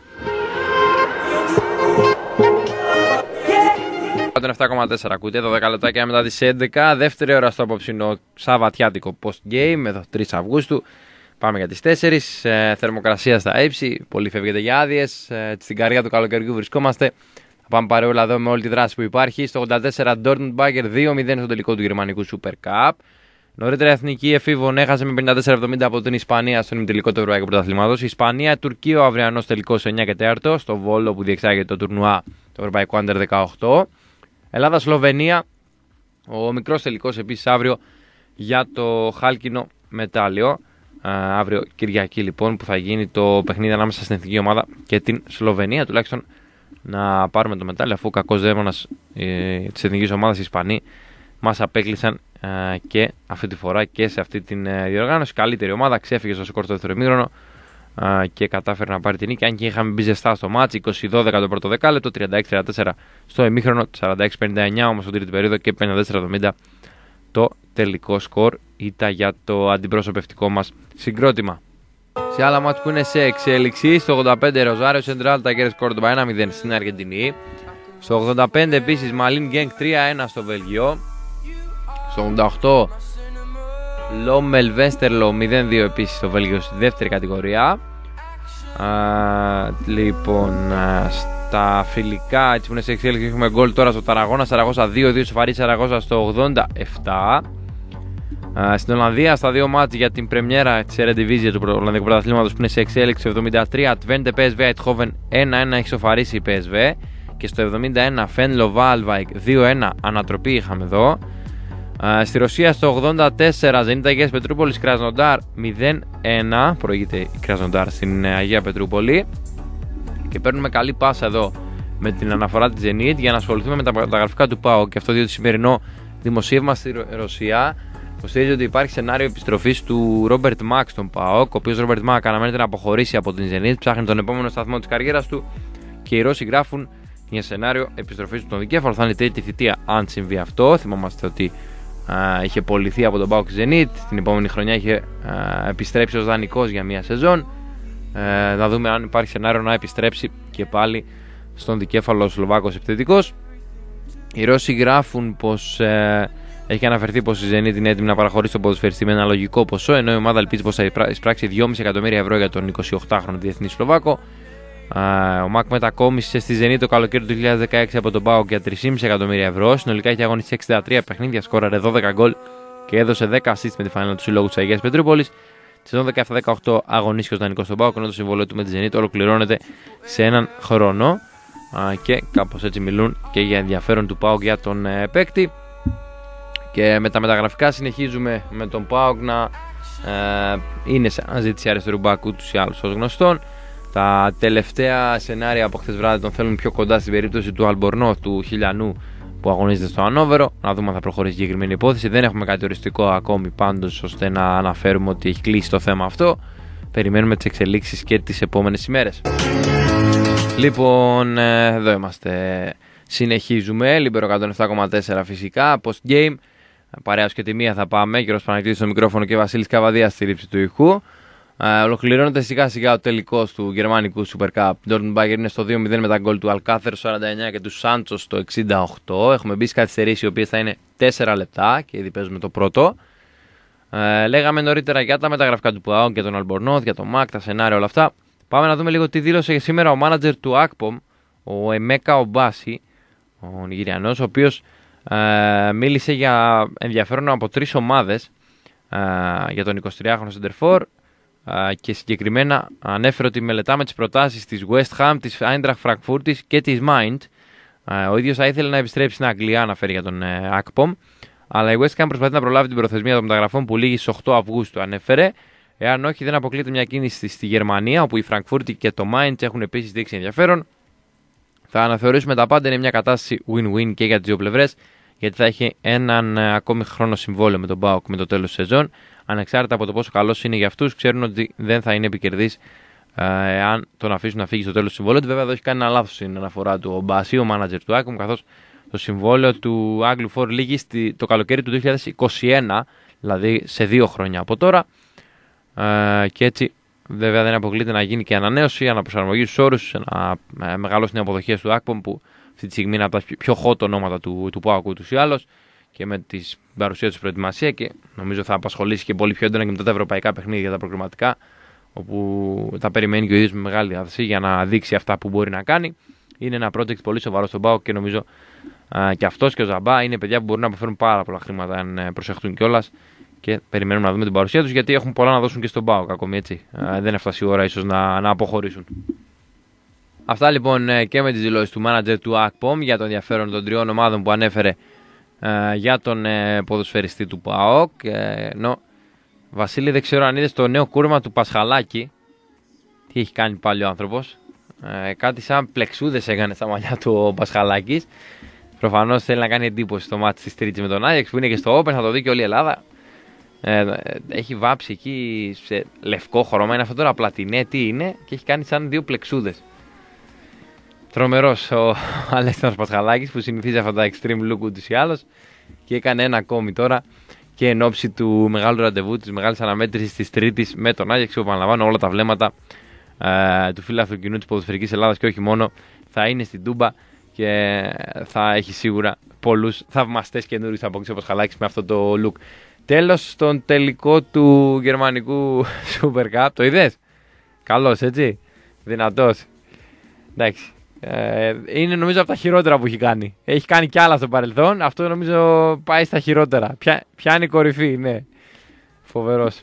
107,4 ακούτε, 12 λεπτάκια μετά τις 11, δεύτερη ώρα στο απόψινο σαββατιάτικο post game, εδώ 3 Αυγούστου. Πάμε για τις 4, θερμοκρασία στα ύψη, πολύ φεύγετε για άδειες, στην καρδιά του καλοκαιριού βρισκόμαστε. Θα πάμε παρεόλα εδώ με όλη τη δράση που υπάρχει. Στο 84 Dortmund Bayern 2-0 στο τελικό του γερμανικού Super Cup. Νωρίτερα η εθνική εφήβων έχασε με 54-70 από την Ισπανία στον ημιτελικό του Ευρωπαϊκού Πρωταθλήματος. Η Ισπανία, Τουρκία, ο αυριανός τελικός 9 και 4 στο Βόλο που διεξάγεται το τουρνουά το Ευρωπαϊκό Under 18. Ελλάδα-Σλοβενία, ο μικρός τελικός επίσης αύριο για το χάλκινο μετάλλιο. αύριο Κυριακή λοιπόν, που θα γίνει το παιχνίδι ανάμεσα στην εθνική ομάδα και την Σλοβενία, τουλάχιστον να πάρουμε το μετάλλιο, αφού ο κακός δαίμονας της εθνικής ομάδας οι Ισπανοί μας απέκλεισαν και αυτή τη φορά και σε αυτή την διοργάνωση. Καλύτερη ομάδα, ξέφυγε στο σκορ το δεύτερο ημίχρονο και κατάφερε να πάρει την νίκη. Αν και είχαμε μπει ζεστά στο μάτς, 20-12 το πρώτο δεκάλεπτο, 36-34 στο ημίχρονο, 46-59 όμως στην τρίτη περίοδο και 54-70 το τελικό σκορ. Ήταν για το αντιπροσωπευτικό μας συγκρότημα. Σε άλλα μάτς που είναι σε εξέλιξη, στο 85 Ροζάριο Σεντράλ Ταγκέρες Κόρντομπα 1-0 στην Αργεντινή. Στο 85 επίσης Μαλίν Γκένγκ 3-1 στο Βέλγιο. Στο 88 Λόμελ Βέστερλο 0-2 επίσης στο Βέλγιο στη δεύτερη κατηγορία. Λοιπόν, στα φιλικά έτσι που είναι σε εξέλιξη έχουμε γκολ τώρα στο Ταραγώνα Σαραγώσα 2-2 στο Φαρί Σαραγώσα στο 87. Στην Ολλανδία στα δύο μάτς για την πρεμιέρα της Eredivisie του Ολλανδικού Πρωταθλήματος που είναι σε εξέλιξη, 73 Twente PSV Eindhoven 1-1 έχει σοφαρίσει η PSV, και στο 71 Φένλο Βάλβαϊκ 2-1 ανατροπή είχαμε εδώ. Στη Ρωσία στο 84 Ζενίτ Αγίας Πετρούπολης Κρασνοντάρ 0-1, προηγείται η Κρασνοντάρ στην Αγία Πετρούπολη, και παίρνουμε καλή πάσα εδώ με την αναφορά της Zenit για να ασχοληθούμε με τα γραφικά του ΠΑΟΚ, και αυτό διότι σημερινό δημοσίευμα στη Ρωσία υποστηρίζει ότι υπάρχει σενάριο επιστροφής του Ρόμπερτ Μακ στον ΠΑΟΚ, ο οποίος Ρόμπερτ Μακ αναμένεται να αποχωρήσει από την Zenit, ψάχνει τον επόμενο σταθμό της καριέρας του, και οι Ρώσοι γράφουν για σενάριο επιστροφής του στον δικέφαλο. Θα είναι η τρίτη θητεία αν συμβεί αυτό. Θυμόμαστε ότι είχε πωληθεί από τον ΠΑΟΚ Zenit, την επόμενη χρονιά είχε επιστρέψει ως δανεικός για μία σεζόν. Να δούμε αν υπάρχει σενάριο να επιστρέψει και πάλι στον δικέφαλο ο Σλοβάκος επιθετικός. Οι Ρώσοι γράφουν πως έχει αναφερθεί πως η Zenit είναι έτοιμη να παραχωρήσει τον ποδοσφαιριστή με ένα λογικό ποσό, ενώ η ομάδα ελπίζει πως θα εισπράξει 2,5 εκατομμύρια ευρώ για τον 28χρονο διεθνή Σλοβάκο. Ο Μακ μετακόμισε στη Zenit το καλοκαίρι του 2016 από τον ΠΑΟΚ για 3,5 εκατομμύρια ευρώ. Συνολικά έχει αγωνιστεί 63 παιχνίδια, σκόραρε 12 γκολ και έδωσε 10 assist με τη φανέλα του συλλόγου της Αγίας Πετρούπολης. Τη σεζόν 17-18 αγωνίστηκε ως δανεικός στον ΠΑΟΚ, ενώ το συμβόλαιο του με τη Zenit ολοκληρώνεται σε έναν χρόνο. Και κάπως έτσι μιλούν και για ενδιαφέρον του ΠΑΟΚ για τον παίκτη. Και με τα μεταγραφικά συνεχίζουμε με τον ΠΑΟΚ να είναι σε αναζήτηση αριστερού μπακ ούτως ή άλλως ως γνωστόν. Τα τελευταία σενάρια από χθες βράδυ τον θέλουν πιο κοντά στην περίπτωση του Αλμπορνό, του Χιλιανού που αγωνίζεται στο Ανόβερο. Να δούμε αν θα προχωρήσει η συγκεκριμένη υπόθεση. Δεν έχουμε κάτι οριστικό ακόμη πάντως ώστε να αναφέρουμε ότι έχει κλείσει το θέμα αυτό. Περιμένουμε τις εξελίξεις και τις επόμενες ημέρες. Λοιπόν, εδώ είμαστε. Συνεχίζουμε. Λίμπερο 107,4 φυσικά. Post game. Παρέα και τη μία θα πάμε. Κύριος Παναγιώτης στο μικρόφωνο και Βασίλης Καβαδίας στη ρύψη του ηχού. Ολοκληρώνεται σιγά σιγά ο τελικός του γερμανικού Super Cup. Dortmund Bayern είναι στο 2-0 με τα γκολ του Αλκάθερ στο 49 και του Σάντσο στο 68. Έχουμε μπει στις καθυστερήσεις οι οποίες θα είναι 4 λεπτά και ήδη παίζουμε το πρώτο. Λέγαμε νωρίτερα για τα μεταγραφικά του ΠΑΟΚ, για τον Αλμπορνόθ, για τον Μακ, τα σενάρια, όλα αυτά. Πάμε να δούμε λίγο τι δήλωσε σήμερα ο μάνατζερ του Ακπομ, ο Εμέκα Ομπάση, ο Νιγηριανός, ο οποίος μίλησε για ενδιαφέρον από 3 ομάδες για τον 23χρονο Σεντερφόρ. Και συγκεκριμένα ανέφερε ότι μελετάμε τις προτάσεις της West Ham, της Eintracht Frankfurt και της Mind. Ο ίδιος θα ήθελε να επιστρέψει στην Αγγλία, αναφέρει για τον Ακπομ, αλλά η West Ham προσπαθεί να προλάβει την προθεσμία των μεταγραφών που λήγει στις 8 Αυγούστου, ανέφερε. Εάν όχι, δεν αποκλείεται μια κίνηση στη Γερμανία, όπου η Frankfurt και το Mind έχουν επίσης δείξει ενδιαφέρον. Θα αναθεωρήσουμε τα πάντα, είναι μια κατάσταση win-win και για τις δύο πλευρές, γιατί θα έχει έναν ακόμη χρόνο συμβόλαιο με τον ΠΑΟΚ με το τέλος της σεζόν. Ανεξάρτητα από το πόσο καλός είναι για αυτούς, ξέρουν ότι δεν θα είναι επικερδής εάν τον αφήσουν να φύγει στο τέλος του συμβόλαιου. Βέβαια, εδώ έχει κάνει ένα λάθος στην αναφορά του ο Μπασί, ο μάνατζερ του Άκομ, καθώς το συμβόλαιο του Άγγλου Φορ λήγει το καλοκαίρι του 2021, δηλαδή σε 2 χρόνια από τώρα. Και έτσι, βέβαια, δεν αποκλείται να γίνει και ανανέωση, αναπροσαρμογή στους όρους, να μεγαλώσει την αποδοχή του Άκομ, που αυτή τη στιγμή είναι από τα πιο hot ονόματα του ΠΑΟΚ ούτως ή άλλως, και με την παρουσία του προετοιμασία, και νομίζω θα απασχολήσει και πολύ πιο έντονα και μετά τα ευρωπαϊκά παιχνίδια, τα προκριματικά, όπου τα περιμένει και ο ίδιος με μεγάλη διάθεση για να δείξει αυτά που μπορεί να κάνει. Είναι ένα project πολύ σοβαρό στον ΠΑΟΚ και νομίζω και αυτός και ο Ζαμπά είναι παιδιά που μπορούν να αποφέρουν πάρα πολλά χρήματα αν προσεχτούν κιόλας, και περιμένουμε να δούμε την παρουσία τους, γιατί έχουν πολλά να δώσουν και στον ΠΑΟΚ ακόμη, έτσι. Δεν έφτασε η ώρα ίσως να αποχωρήσουν. Αυτά λοιπόν και με τις δηλώσεις του manager του ΑΚΠΟΜ για το ενδιαφέρον των 3 ομάδων που ανέφερε για τον ποδοσφαιριστή του ΠΑΟΚ, ενώ Βασίλη, δεν ξέρω αν είδες το νέο κούρεμα του Πασχαλάκη. Τι έχει κάνει πάλι ο άνθρωπος. Κάτι σαν πλεξούδες έκανε στα μαλλιά του ο Πασχαλάκης. Προφανώς θέλει να κάνει εντύπωση στο μάτι της Τρίτης με τον Άγιαξ που είναι και στο Open, θα το δει και όλη η Ελλάδα. Έχει βάψει εκεί σε λευκό χρώμα. Είναι αυτό τώρα πλατινέ, τι είναι, και έχει κάνει σαν 2 πλεξούδες. Τρομερός ο Αλέξανδρος Πασχαλάκης που συνηθίζει αυτά τα extreme look ούτως ή άλλως. Και έκανε ένα ακόμη τώρα και εν ώψη του μεγάλου ραντεβού, της μεγάλης αναμέτρησης της Τρίτης με τον Άγιαξ, που επαναλαμβάνω όλα τα βλέμματα του φίλαθλου κοινού της ποδοσφαιρικής Ελλάδας και όχι μόνο θα είναι στην Τούμπα και θα έχει σίγουρα πολλούς θαυμαστές καινούριους θα αποκτήσει ο Πασχαλάκης με αυτό το look. Τέλος, στον τελικό του γερμανικού Super Cup, το είδες? Καλός, έτσι, δυνατός. Εντάξει. Είναι νομίζω από τα χειρότερα που έχει κάνει. Έχει κάνει κι άλλα στο παρελθόν. Αυτό νομίζω πάει στα χειρότερα. Πιάνει κορυφή, ναι. Φοβερός.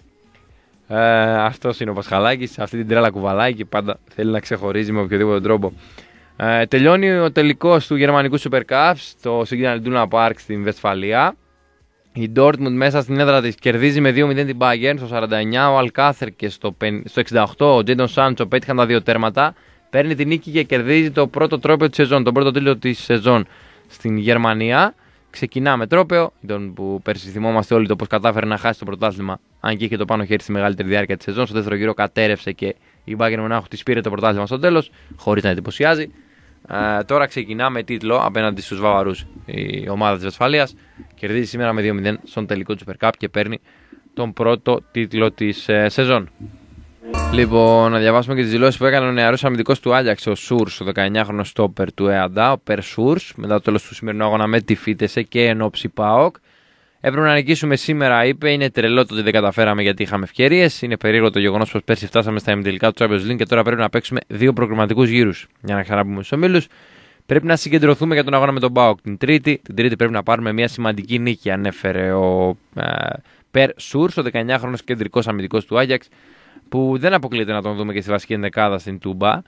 Αυτός είναι ο Πασχαλάκης. Αυτή την τρέλα κουβαλάει και πάντα θέλει να ξεχωρίζει με οποιοδήποτε τρόπο. Τελειώνει ο τελικός του γερμανικού Super Cup στο Signal Iduna Park στην Βεσφαλία. Η Dortmund μέσα στην έδρα της κερδίζει με 2-0 την Bayern στο 49. Ο Αλκάθερ και στο 68 ο Τζέντον Σάντσο πέτυχαν τα 2 τέρματα. Παίρνει την νίκη και κερδίζει το πρώτο τρόπαιο της σεζόν, τον πρώτο τίτλο της σεζόν στην Γερμανία. Ξεκινά με τρόπαιο, τον που πέρσι θυμόμαστε όλοι το πώς κατάφερε να χάσει το πρωτάθλημα, αν και είχε το πάνω χέρι στη μεγαλύτερη διάρκεια της σεζόν. Στο δεύτερο γύρο κατέρευσε και η Bayern Μονάχου της πήρε το πρωτάθλημα στο τέλος, χωρίς να εντυπωσιάζει. Τώρα ξεκινά με τίτλο απέναντι στους Βαβαρούς η ομάδα της Βεσφαλίας. Κερδίζει σήμερα με 2-0 στον τελικό του Super Cup και παίρνει τον πρώτο τίτλο της σεζόν. Λοιπόν, να διαβάσουμε και τις δηλώσεις που έκανε ο νεαρός αμυντικός του Άγιαξ, ο Σούρς, ο 19χρονος στόπερ του ΕΑΝΤΑ, ο Περ Σούρς, μετά το τέλος του σημερινού αγώνα με τη Φίτεσε και εν όψη ΠΑΟΚ. Έπρεπε να νικήσουμε σήμερα, είπε. Είναι τρελό το ότι δεν καταφέραμε γιατί είχαμε ευκαιρίες. Είναι περίεργο το γεγονός πως πέρσι φτάσαμε στα ημιτελικά του Champions League και τώρα πρέπει να παίξουμε 2 προκριματικούς γύρους για να ξαναμπούμε στους ομίλους. Πρέπει να συγκεντρωθούμε για τον αγώνα με τον ΠΑΟΚ την Τρίτη. Την Τρίτη πρέπει να πάρουμε μια σημαντική νίκη, ανέφερε ο Περ Σούρς, ο 19χρονος κεντρικός αμυντικός του Άγιαξ, που δεν αποκλείεται να τον δούμε και στη βασική ενδεκάδα στην Τούμπα.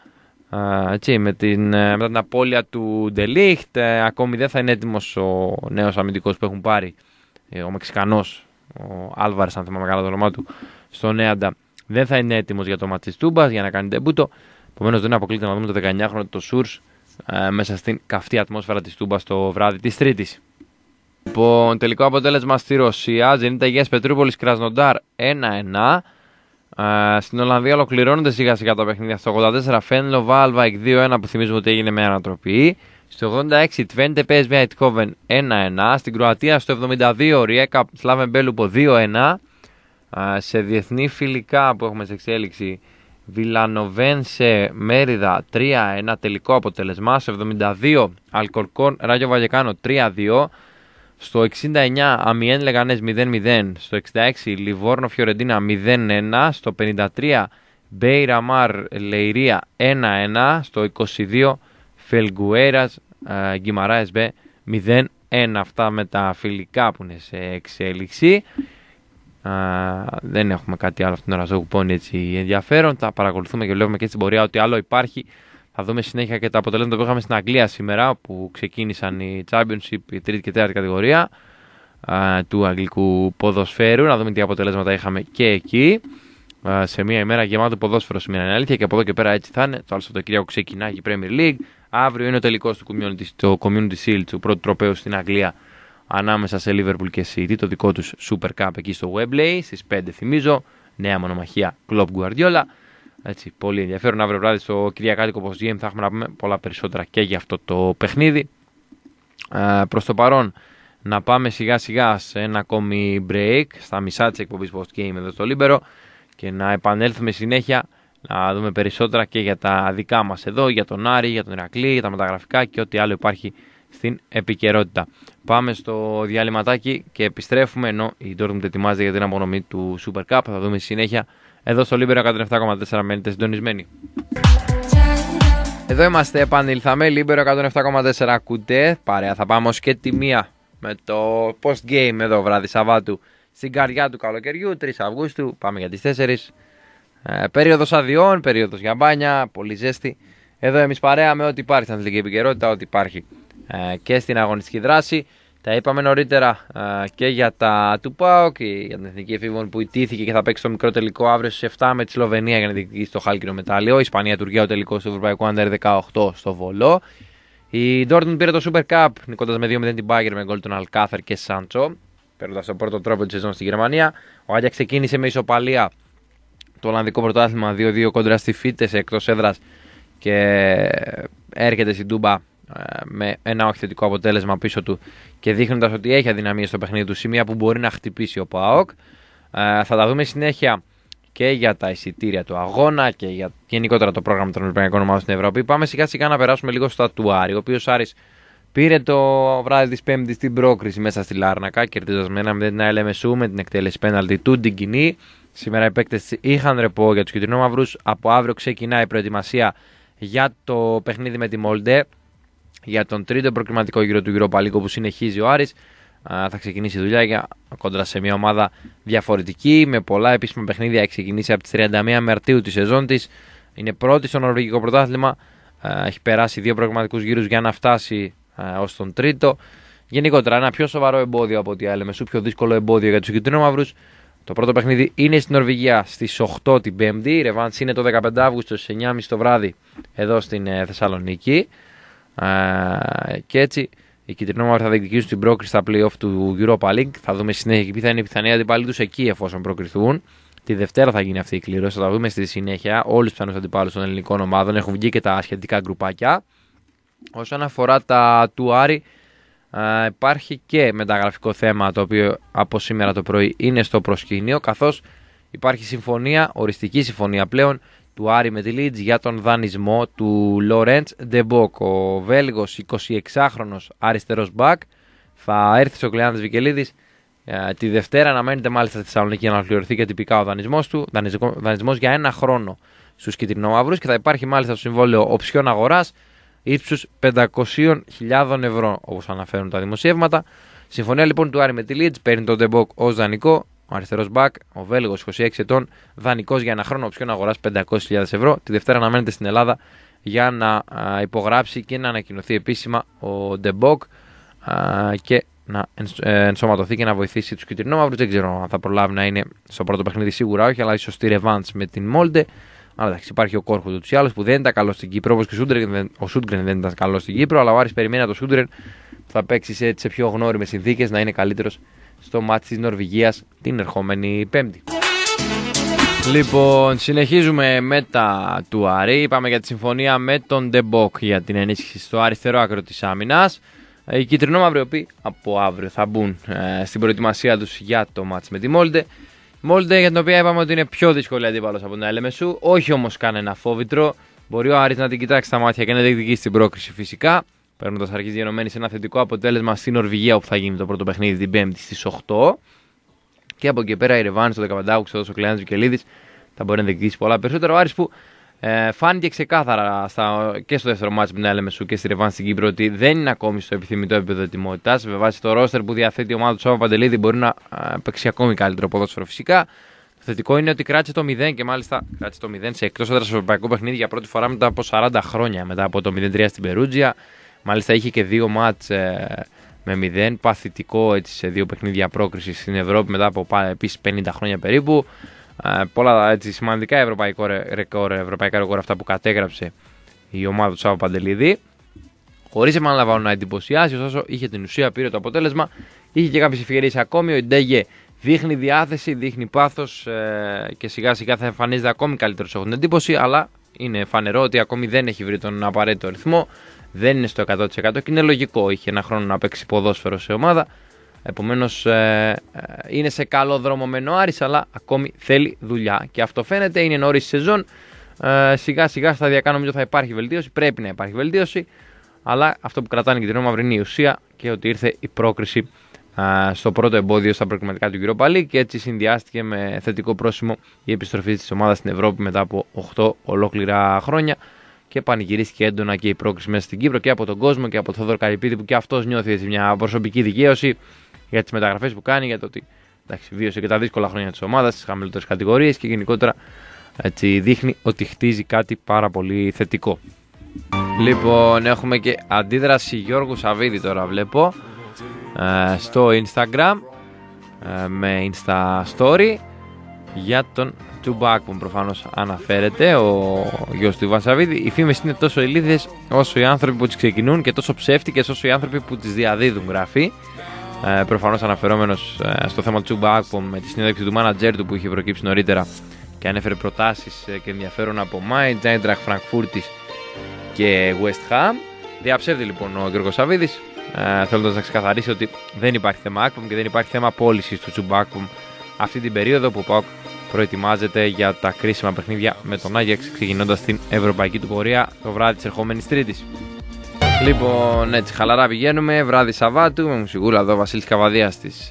Μετά την απώλεια του Ντελίχτ, ακόμη δεν θα είναι έτοιμος ο νέος αμυντικός που έχουν πάρει, ο Μεξικανός, ο Άλβαρες, αν θυμάμαι καλά το όνομά του, στον ΕΑΝΤΑ. Δεν θα είναι έτοιμος για το μάτι της Τούμπας για να κάνει ντεμπούτο. Επομένως δεν αποκλείεται να δούμε το 19χρονο το Σούρς μέσα στην καυτή ατμόσφαιρα της Τούμπας το βράδυ της Τρίτης. Λοιπόν, τελικό αποτέλεσμα στη Ρωσία. Ζενίτα Αγίας Πετρούπολης Κρασνοντάρ 1-1. Στην Ολλανδία ολοκληρώνονται σιγά σιγά τα παιχνίδια. Στο 84 Φένλο Βάλβαϊκ 2-1 που θυμίζουμε ότι έγινε με ανατροπή. Στο 86 Τβέντε PSV Eindhoven 1-1. Στην Κροατία στο 72 Ριέκα Σλάβεν Μπέλουπο 2-1. Σε διεθνή φιλικά που έχουμε σε εξέλιξη, Βιλανοβένσε Μέριδα 3-1 τελικό αποτέλεσμα. Στο 72 Αλκορκόν Ράγιο Βαγεκάνο 3-2. Στο 69 Αμιέν Λεγανές 0-0. Στο 66 Λιβόρνο Φιωρεντίνα 0-1. Στο 53 Μπέιρα Μαρ Λεϊρία 1-1. Στο 22 Φελγκουέρας Γκιμαράες Μπε 0-1. Αυτά με τα φιλικά που είναι σε εξέλιξη. Δεν έχουμε κάτι άλλο αυτήν την ώρα στο κουπόνι έτσι ενδιαφέρον. Θα παρακολουθούμε και βλέπουμε και στην πορεία ότι άλλο υπάρχει. Θα δούμε συνέχεια και τα αποτελέσματα που είχαμε στην Αγγλία σήμερα, που ξεκίνησαν η Championship, η τρίτη και τέταρτη κατηγορία του αγγλικού ποδοσφαίρου. Να δούμε τι αποτελέσματα είχαμε και εκεί. Σε μια ημέρα γεμάτο ποδόσφαιρο σήμερα είναι αλήθεια και από εδώ και πέρα έτσι θα είναι. Το άλλο Σαββατοκύριακο ξεκινάει η Premier League. Αύριο είναι ο τελικός του Community Shield, του πρώτου τροπαίου στην Αγγλία, ανάμεσα σε Liverpool και City, το δικό τους Super Cup εκεί στο Wembley, στις 5 θυμίζω, νέα μονομαχία Klopp Guardiola. Έτσι, πολύ ενδιαφέρον. Αύριο βράδυ στο Κυριακάτικο Post Game θα έχουμε να πούμε πολλά περισσότερα και για αυτό το παιχνίδι. Προς το παρόν, να πάμε σιγά σιγά σε ένα ακόμη break στα μισά της εκπομπής Post Game εδώ στο Λίμπερο και να επανέλθουμε συνέχεια να δούμε περισσότερα και για τα δικά μας εδώ, για τον Άρη, για τον Ηρακλή, για τα μεταγραφικά και ό,τι άλλο υπάρχει στην επικαιρότητα. Πάμε στο διαλυματάκι και επιστρέφουμε, ενώ η Dortmund ετοιμάζεται για την απονομή του Super Cup. Θα δούμε συνέχεια εδώ στο Λίμπερο 107,4. Μένετε συντονισμένοι. Εδώ είμαστε, επανήλθαμε. Λίμπερο 107,4 ακούτε. Παρέα θα πάμε ως και τη μία με το post game εδώ βράδυ Σαββάτου στην καρδιά του καλοκαιριού, 3 Αυγούστου. Πάμε για τις 4. Περίοδος αδειών, περίοδος για μπάνια, πολύ ζέστη. Εδώ εμείς παρέα με ό,τι υπάρχει στην αθλητική επικαιρότητα, ό,τι υπάρχει και στην αγωνιστική δράση. Τα είπαμε νωρίτερα και για τα του ΠΑΟΚ και για την εθνική εφήβων που ιτήθηκε και θα παίξει το μικρό τελικό αύριο στις 7 με τη Σλοβενία για να διεκδικήσει το χάλκινο μετάλλιο. Ισπανία-Τουρκία ο τελικός του Ευρωπαϊκού Under 18 στο Βολό. Η Dortmund πήρε το Super Cup νικώντας με 2-0 την Bayern με γκολ των Αλκάθερ και Σάντσο, παίρνοντας τον πρώτο τρόπο τη σεζόν στη Γερμανία. Ο Άγιαξ ξεκίνησε με ισοπαλία το Ολλανδικό πρωτάθλημα 2-2 κόντρα στη Φίτες εκτός έδρας και έρχεται στην Τούμπα με ένα όχι θετικό αποτέλεσμα πίσω του και δείχνοντας ότι έχει αδυναμία στο παιχνίδι του, σημεία που μπορεί να χτυπήσει ο ΠΑΟΚ. Θα τα δούμε συνέχεια και για τα εισιτήρια του αγώνα και για γενικότερα το πρόγραμμα των Ευρωπαϊκών Ομάδων στην Ευρώπη. Πάμε σιγά σιγά να περάσουμε λίγο στα του Άρη, ο οποίος Άρης πήρε το βράδυ της Πέμπτης την πρόκριση μέσα στη Λάρνακα, κερδίζοντας με 1-0 την LMSU με την εκτέλεση πέναλτι του Ντιγκινή. Σήμερα οι παίκτες είχαν ρεπό για τους κυτρινόμαυρους. Από αύριο ξεκινάει η προετοιμασία για το παιχνίδι με τη Μόλντε, για τον τρίτο προκριματικό γύρο του Europa League που συνεχίζει ο Άρης. Θα ξεκινήσει η δουλειά για κόντρα σε μια ομάδα διαφορετική με πολλά επίσημα παιχνίδια. Έχει ξεκινήσει από τις 31 Μαρτίου τη σεζόν της. Είναι πρώτη στο νορβηγικό πρωτάθλημα. Έχει περάσει 2 προκριματικούς γύρους για να φτάσει ως τον τρίτο. Γενικότερα ένα πιο σοβαρό εμπόδιο από ό,τι άλλα μεσού, πιο δύσκολο εμπόδιο για τους κυτρινόμαυρους. Το πρώτο παιχνίδι είναι στην Νορβηγία στις 8 την Πέμπτη. Η ρεβάνς είναι το 15 Αύγουστο στις 9.30 το βράδυ εδώ στην Θεσσαλονίκη. Και έτσι οι κυτρινόμαυροι θα διεκδικήσουν την πρόκριση στα play-off του Europa League. Θα δούμε συνέχεια και ποια θα είναι η πιθανή αντιπάλοι τους εκεί εφόσον προκριθούν. Τη Δευτέρα θα γίνει αυτή η κλήρωση. Θα τα δούμε στη συνέχεια. Όλους τους πιθανούς αντιπάλους των ελληνικών ομάδων. Έχουν βγει και τα σχετικά γκρουπάκια. Όσον αφορά τα του Άρη, υπάρχει και μεταγραφικό θέμα το οποίο από σήμερα το πρωί είναι στο προσκήνιο, καθώς υπάρχει συμφωνία, οριστική συμφωνία πλέον του Άρη με τη Leeds για τον δανεισμό του Λορέντς Ντεμπόκ. Ο Βέλγος 26χρονος αριστερός μπακ θα έρθει στο Κλεάνδης Βικελίδης τη Δευτέρα. Αναμένεται μάλιστα στη Θεσσαλονίκη για να ολοκληρωθεί και τυπικά ο δανεισμός του. Δανεισμός για 1 χρόνο στους κυτρινόμαυρους και θα υπάρχει μάλιστα το συμβόλαιο οψιών αγοράς ύψους 500.000 ευρώ όπως αναφέρουν τα δημοσιεύματα. Συμφωνία λοιπόν του Άρη με τη Leeds, παίρνει τον Ντεμπόκ ως δανεικό. Ο αριστερός μπακ, ο Βέλγος 26 ετών, δανεικός για 1 χρόνο, οψιόν αγοράς 500.000 ευρώ. Τη Δευτέρα αναμένεται στην Ελλάδα για να υπογράψει και να ανακοινωθεί επίσημα ο Ντεμπόκ και να ενσωματωθεί και να βοηθήσει τους κυτρινόμαυρους. Δεν ξέρω αν θα προλάβει να είναι στο πρώτο παιχνίδι, σίγουρα όχι, αλλά ίσως στη ρεβάνς με την Μόλντε. Αλλά εντάξει, υπάρχει ο Κόρχου του τους άλλους που δεν ήταν καλό στην Κύπρο, όπως και ο Σούντγκρεν δεν ήταν καλό στην Κύπρο, αλλά ο Άρης περιμένει το Σούντγκρεν που θα παίξει σε πιο γνώριμες συνθήκες να είναι καλύτερος στο μάτι της Νορβηγίας την ερχόμενη Πέμπτη. Λοιπόν, συνεχίζουμε με τα του Άρη. Είπαμε για τη συμφωνία με τον Ντεμπόκ για την ενίσχυση στο αριστερό άκρο της άμυνας. Οι κυτρινόμαυροι, οι οποίοι από αύριο θα μπουν στην προετοιμασία τους για το μάτς με τη Μόλντε. Μόλντε για την οποία είπαμε ότι είναι πιο δύσκολη αντίπαλος από την LMSU, όχι όμως κανένα φόβητρο. Μπορεί ο Άρης να την κοιτάξει στα μάτια και να διεκδικήσει την πρόκριση φυσικά, παίρνοντας αρχής διανομένη σε ένα θετικό αποτέλεσμα στην Νορβηγία όπου θα γίνει το πρώτο παιχνίδι την Πέμπτη στις 8. Και από εκεί πέρα η ρεβάνς το 15 Αύγουστο εδώ στο Κλεάνδης Βικελίδης θα μπορεί να διεκδικήσει πολλά περισσότερο. Ο Άρης που φάνηκε ξεκάθαρα και στο δεύτερο μάτς με την LMSU και στη ρεβάνς στην Κύπρο ότι δεν είναι ακόμη στο επιθυμητό επίπεδο ετοιμότητας. Με βάση το ρόστερ που διαθέτει η ομάδα του Σάβα Παντελίδη μπορεί να παίξει ακόμη καλύτερο ποδόσφαιρο φυσικά. Το θετικό είναι ότι κράτησε το 0 και μάλιστα κράτησε το 0 σε εκτός έδρας ευρωπαϊκό παιχνίδι για πρώτη φορά μετά από 40 χρόνια, μετά από το 0-3 στην Περούτζια. Μάλιστα είχε και 2 μάτς με 0, παθητικό έτσι, σε 2 παιχνίδια πρόκρισης στην Ευρώπη μετά από επίσης 50 χρόνια περίπου. Πολλά έτσι, σημαντικά ευρωπαϊκά ρεκόρ αυτά που κατέγραψε η ομάδα του Σάβα Παντελίδη. Χωρίς επαναλαμβάνω να εντυπωσιάσει, ωστόσο είχε την ουσία, πήρε το αποτέλεσμα. Είχε και κάποιες ευκαιρίες ακόμη. Ο Ιντέγε δείχνει διάθεση, δείχνει πάθος και σιγά σιγά θα εμφανίζεται ακόμη καλύτερο, έχω την εντύπωση. Αλλά είναι φανερό ότι ακόμη δεν έχει βρει τον απαραίτητο ρυθμό. Δεν είναι στο 100% και είναι λογικό. Είχε 1 χρόνο να παίξει ποδόσφαιρο σε ομάδα. Επομένως είναι σε καλό δρόμο με ο Άρης, αλλά ακόμη θέλει δουλειά. Και αυτό φαίνεται, είναι νωρίς σεζόν. Σιγά σιγά σταδιακά νομίζω θα υπάρχει βελτίωση. Πρέπει να υπάρχει βελτίωση. Αλλά αυτό που κρατάνε και την Ρώμαυρη είναι η ουσία και ότι ήρθε η πρόκριση στο πρώτο εμπόδιο στα προκριματικά του Europa League και έτσι συνδυάστηκε με θετικό πρόσημο η επιστροφή της ομάδας στην Ευρώπη μετά από 8 ολόκληρα χρόνια. Και πανηγυρίστηκε έντονα και η πρόκριση μέσα στην Κύπρο και από τον κόσμο και από τον Θόδωρο Καρυπίδη που και αυτός νιώθει έτσι μια προσωπική δικαίωση για τις μεταγραφές που κάνει, για το ότι εντάξει, βίωσε και τα δύσκολα χρόνια της ομάδας στις χαμηλότερες κατηγορίες και γενικότερα έτσι, δείχνει ότι χτίζει κάτι πάρα πολύ θετικό. Λοιπόν, έχουμε και αντίδραση Γιώργου Σαββίδη τώρα βλέπω. στο Instagram με Insta Story για τον Τσουμπάκπομ. Προφανώς αναφέρεται ο γιος του Ιβάν Σαββίδη. Οι φήμες είναι τόσο ηλίθιες όσο οι άνθρωποι που τις ξεκινούν και τόσο ψεύτικες όσο οι άνθρωποι που τις διαδίδουν, γράφει. Προφανώς αναφερόμενος στο θέμα του Τσουμπάκπομ με τη συνέντευξη του μάνατζέρ του που είχε προκύψει νωρίτερα και ανέφερε προτάσεις και ενδιαφέρον από Mainz, Eintracht Φραγκφούρτης και West Ham. Διαψεύδει λοιπόν ο Γιώργος Σαββίδης, θέλοντας να ξεκαθαρίσει ότι δεν υπάρχει θέμα Ακπομ και δεν υπάρχει θέμα πώλησης του Τσουμπάκπομ αυτή την περίοδο που ο ΠΑΟΚ προετοιμάζεται για τα κρίσιμα παιχνίδια με τον Άγιαξ, ξεκινώντας την ευρωπαϊκή του πορεία το βράδυ της ερχόμενης Τρίτης. Λοιπόν, έτσι χαλαρά πηγαίνουμε, βράδυ Σαββάτου, με μουσικούλα εδώ Βασίλης Καβαδίας στις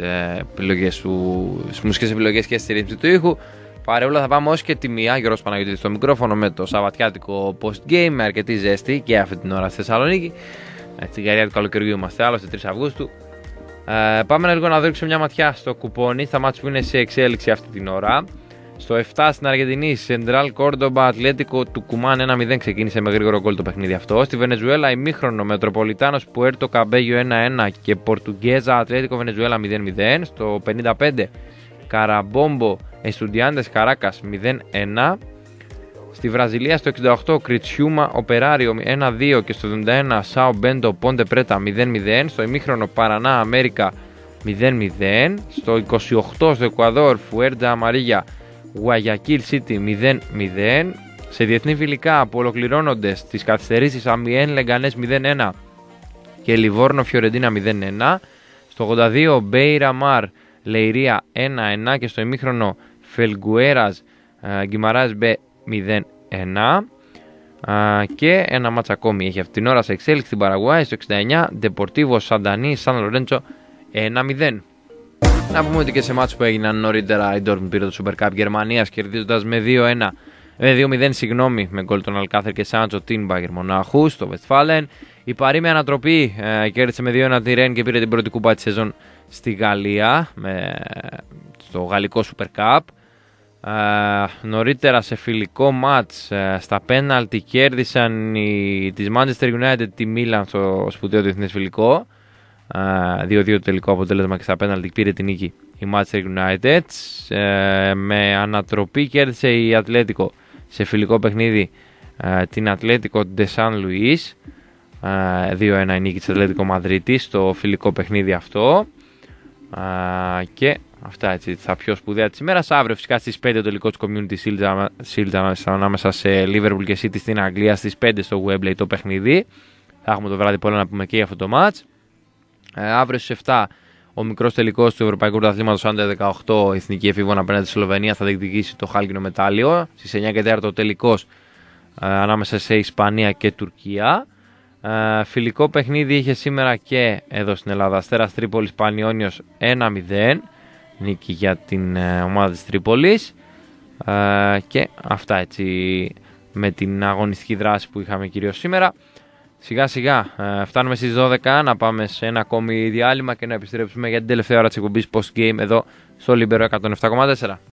μουσικές επιλογές και στη ρύθμιση του ήχου. Παρεούλα θα πάμε ως και τη μία, Γιώργος Παναγιώτης στο μικρόφωνο με το σαββατιάτικο post-game με αρκετή ζέστη και αυτή την ώρα στη Θεσσαλονίκη. Στην καρδιά του καλοκαιριού είμαστε, άλλωστε 3 Αυγούστου. Πάμε λίγο να δείξουμε μια ματιά στο κουπόνι, στα μάτς που είναι σε εξέλιξη αυτή την ώρα. Στο 7 στην Αργεντινή, Central Córdoba, Ατλέτικο του Κουμάν 1-0 ξεκίνησε με γρήγορο γκολ το παιχνίδι αυτό. Στη Βενεζουέλα, ημίχρονο Μετροπολιτάνος Πουέρτο Καμπέγιο 1-1 και Πορτουγκέζα Ατλέτικο Βενεζουέλα 0-0. Στο 55, Καραμπόμπο Εστουντιάντες Καράκας 0-1. Στη Βραζιλία, στο 68, Κριτσιούμα Οπεράριο 1-2 και στο 71, Σάο Μπέντο Πόντε Πρέτα 0-0. Στο ημίχρονο, Παρανά Αμέρικα 0-0. Στο 28, στο Εκουαδόρ, Φουέρτζα Αμαρίγια Γουαγιακίλ City 0-0. Σε διεθνή φιλικά που ολοκληρώνονται στις καθυστερήσεις, Αμιέν Λεγκανές 0-1 και Λιβόρνο Φιωρεντίνα 0-1. Στο 82, Μπέιρα Μαρ Λεϊρία 1-1 και στο ημίχρονο, Φελγκουέρας Γκιμαράς Μπε 0-1. Και ένα μάτς ακόμη έχει αυτή την ώρα σε εξέλιξη στην Παραγουάη. Στο 69, Ντεπορτίβο Σαντανί Σαν Λορέντσο 1-0. Να πούμε ότι και σε μάτς που έγιναν νωρίτερα η Dortmund πήρε το Super Cup Γερμανίας κερδίζοντας με 2-0 με γκολ τον Αλκάθερ και Σάντσο την Bayern Μονάχου στο Westfalen. Η Παρί με ανατροπή κέρδισε με 2-1 τη Ρεν και πήρε την πρώτη κούπα της σεζόν στη Γαλλία στο γαλλικό Super Cup. Νωρίτερα σε φιλικό μάτς στα πέναλτι κέρδισαν της Manchester United τη Μίλαν στο σπουδαίο διεθνές φιλικό. 2-2 το τελικό αποτέλεσμα και στα πέναλτι πήρε την νίκη η Manchester United. Με ανατροπή κέρδισε η Ατλέτικο σε φιλικό παιχνίδι την Ατλέτικο de San Luis. 2-1 η νίκη της Ατλέτικο Μαδρίτη στο φιλικό παιχνίδι αυτό. Και αυτά έτσι τα πιο σπουδαία της ημέρας. Αύριο φυσικά στις 5 το τελικό της Community Shield ανάμεσα σε Liverpool και City στην Αγγλία, στις 5 στο Wembley το παιχνίδι. Θα έχουμε το βράδυ πολλά να πούμε και για αυτό το match. Αύριο στις 7 ο μικρός τελικός του Ευρωπαϊκού Πρωταθλήματος Under 18 Εθνική Εφήβων απέναντι στη Σλοβενία θα διεκδικήσει το χάλκινο μετάλλιο. Στις 9 και 4 ο τελικός ανάμεσα σε Ισπανία και Τουρκία. Φιλικό παιχνίδι είχε σήμερα και εδώ στην Ελλάδα. Αστέρας Τρίπολης Πανιόνιος 1-0. Νίκη για την ομάδα της Τρίπολης. Και αυτά έτσι με την αγωνιστική δράση που είχαμε κυρίως σήμερα. Σιγά σιγά φτάνουμε στις 12 να πάμε σε ένα ακόμη διάλειμμα και να επιστρέψουμε για την τελευταία ώρα της εκπομπής Post Game εδώ στο Libero 107,4.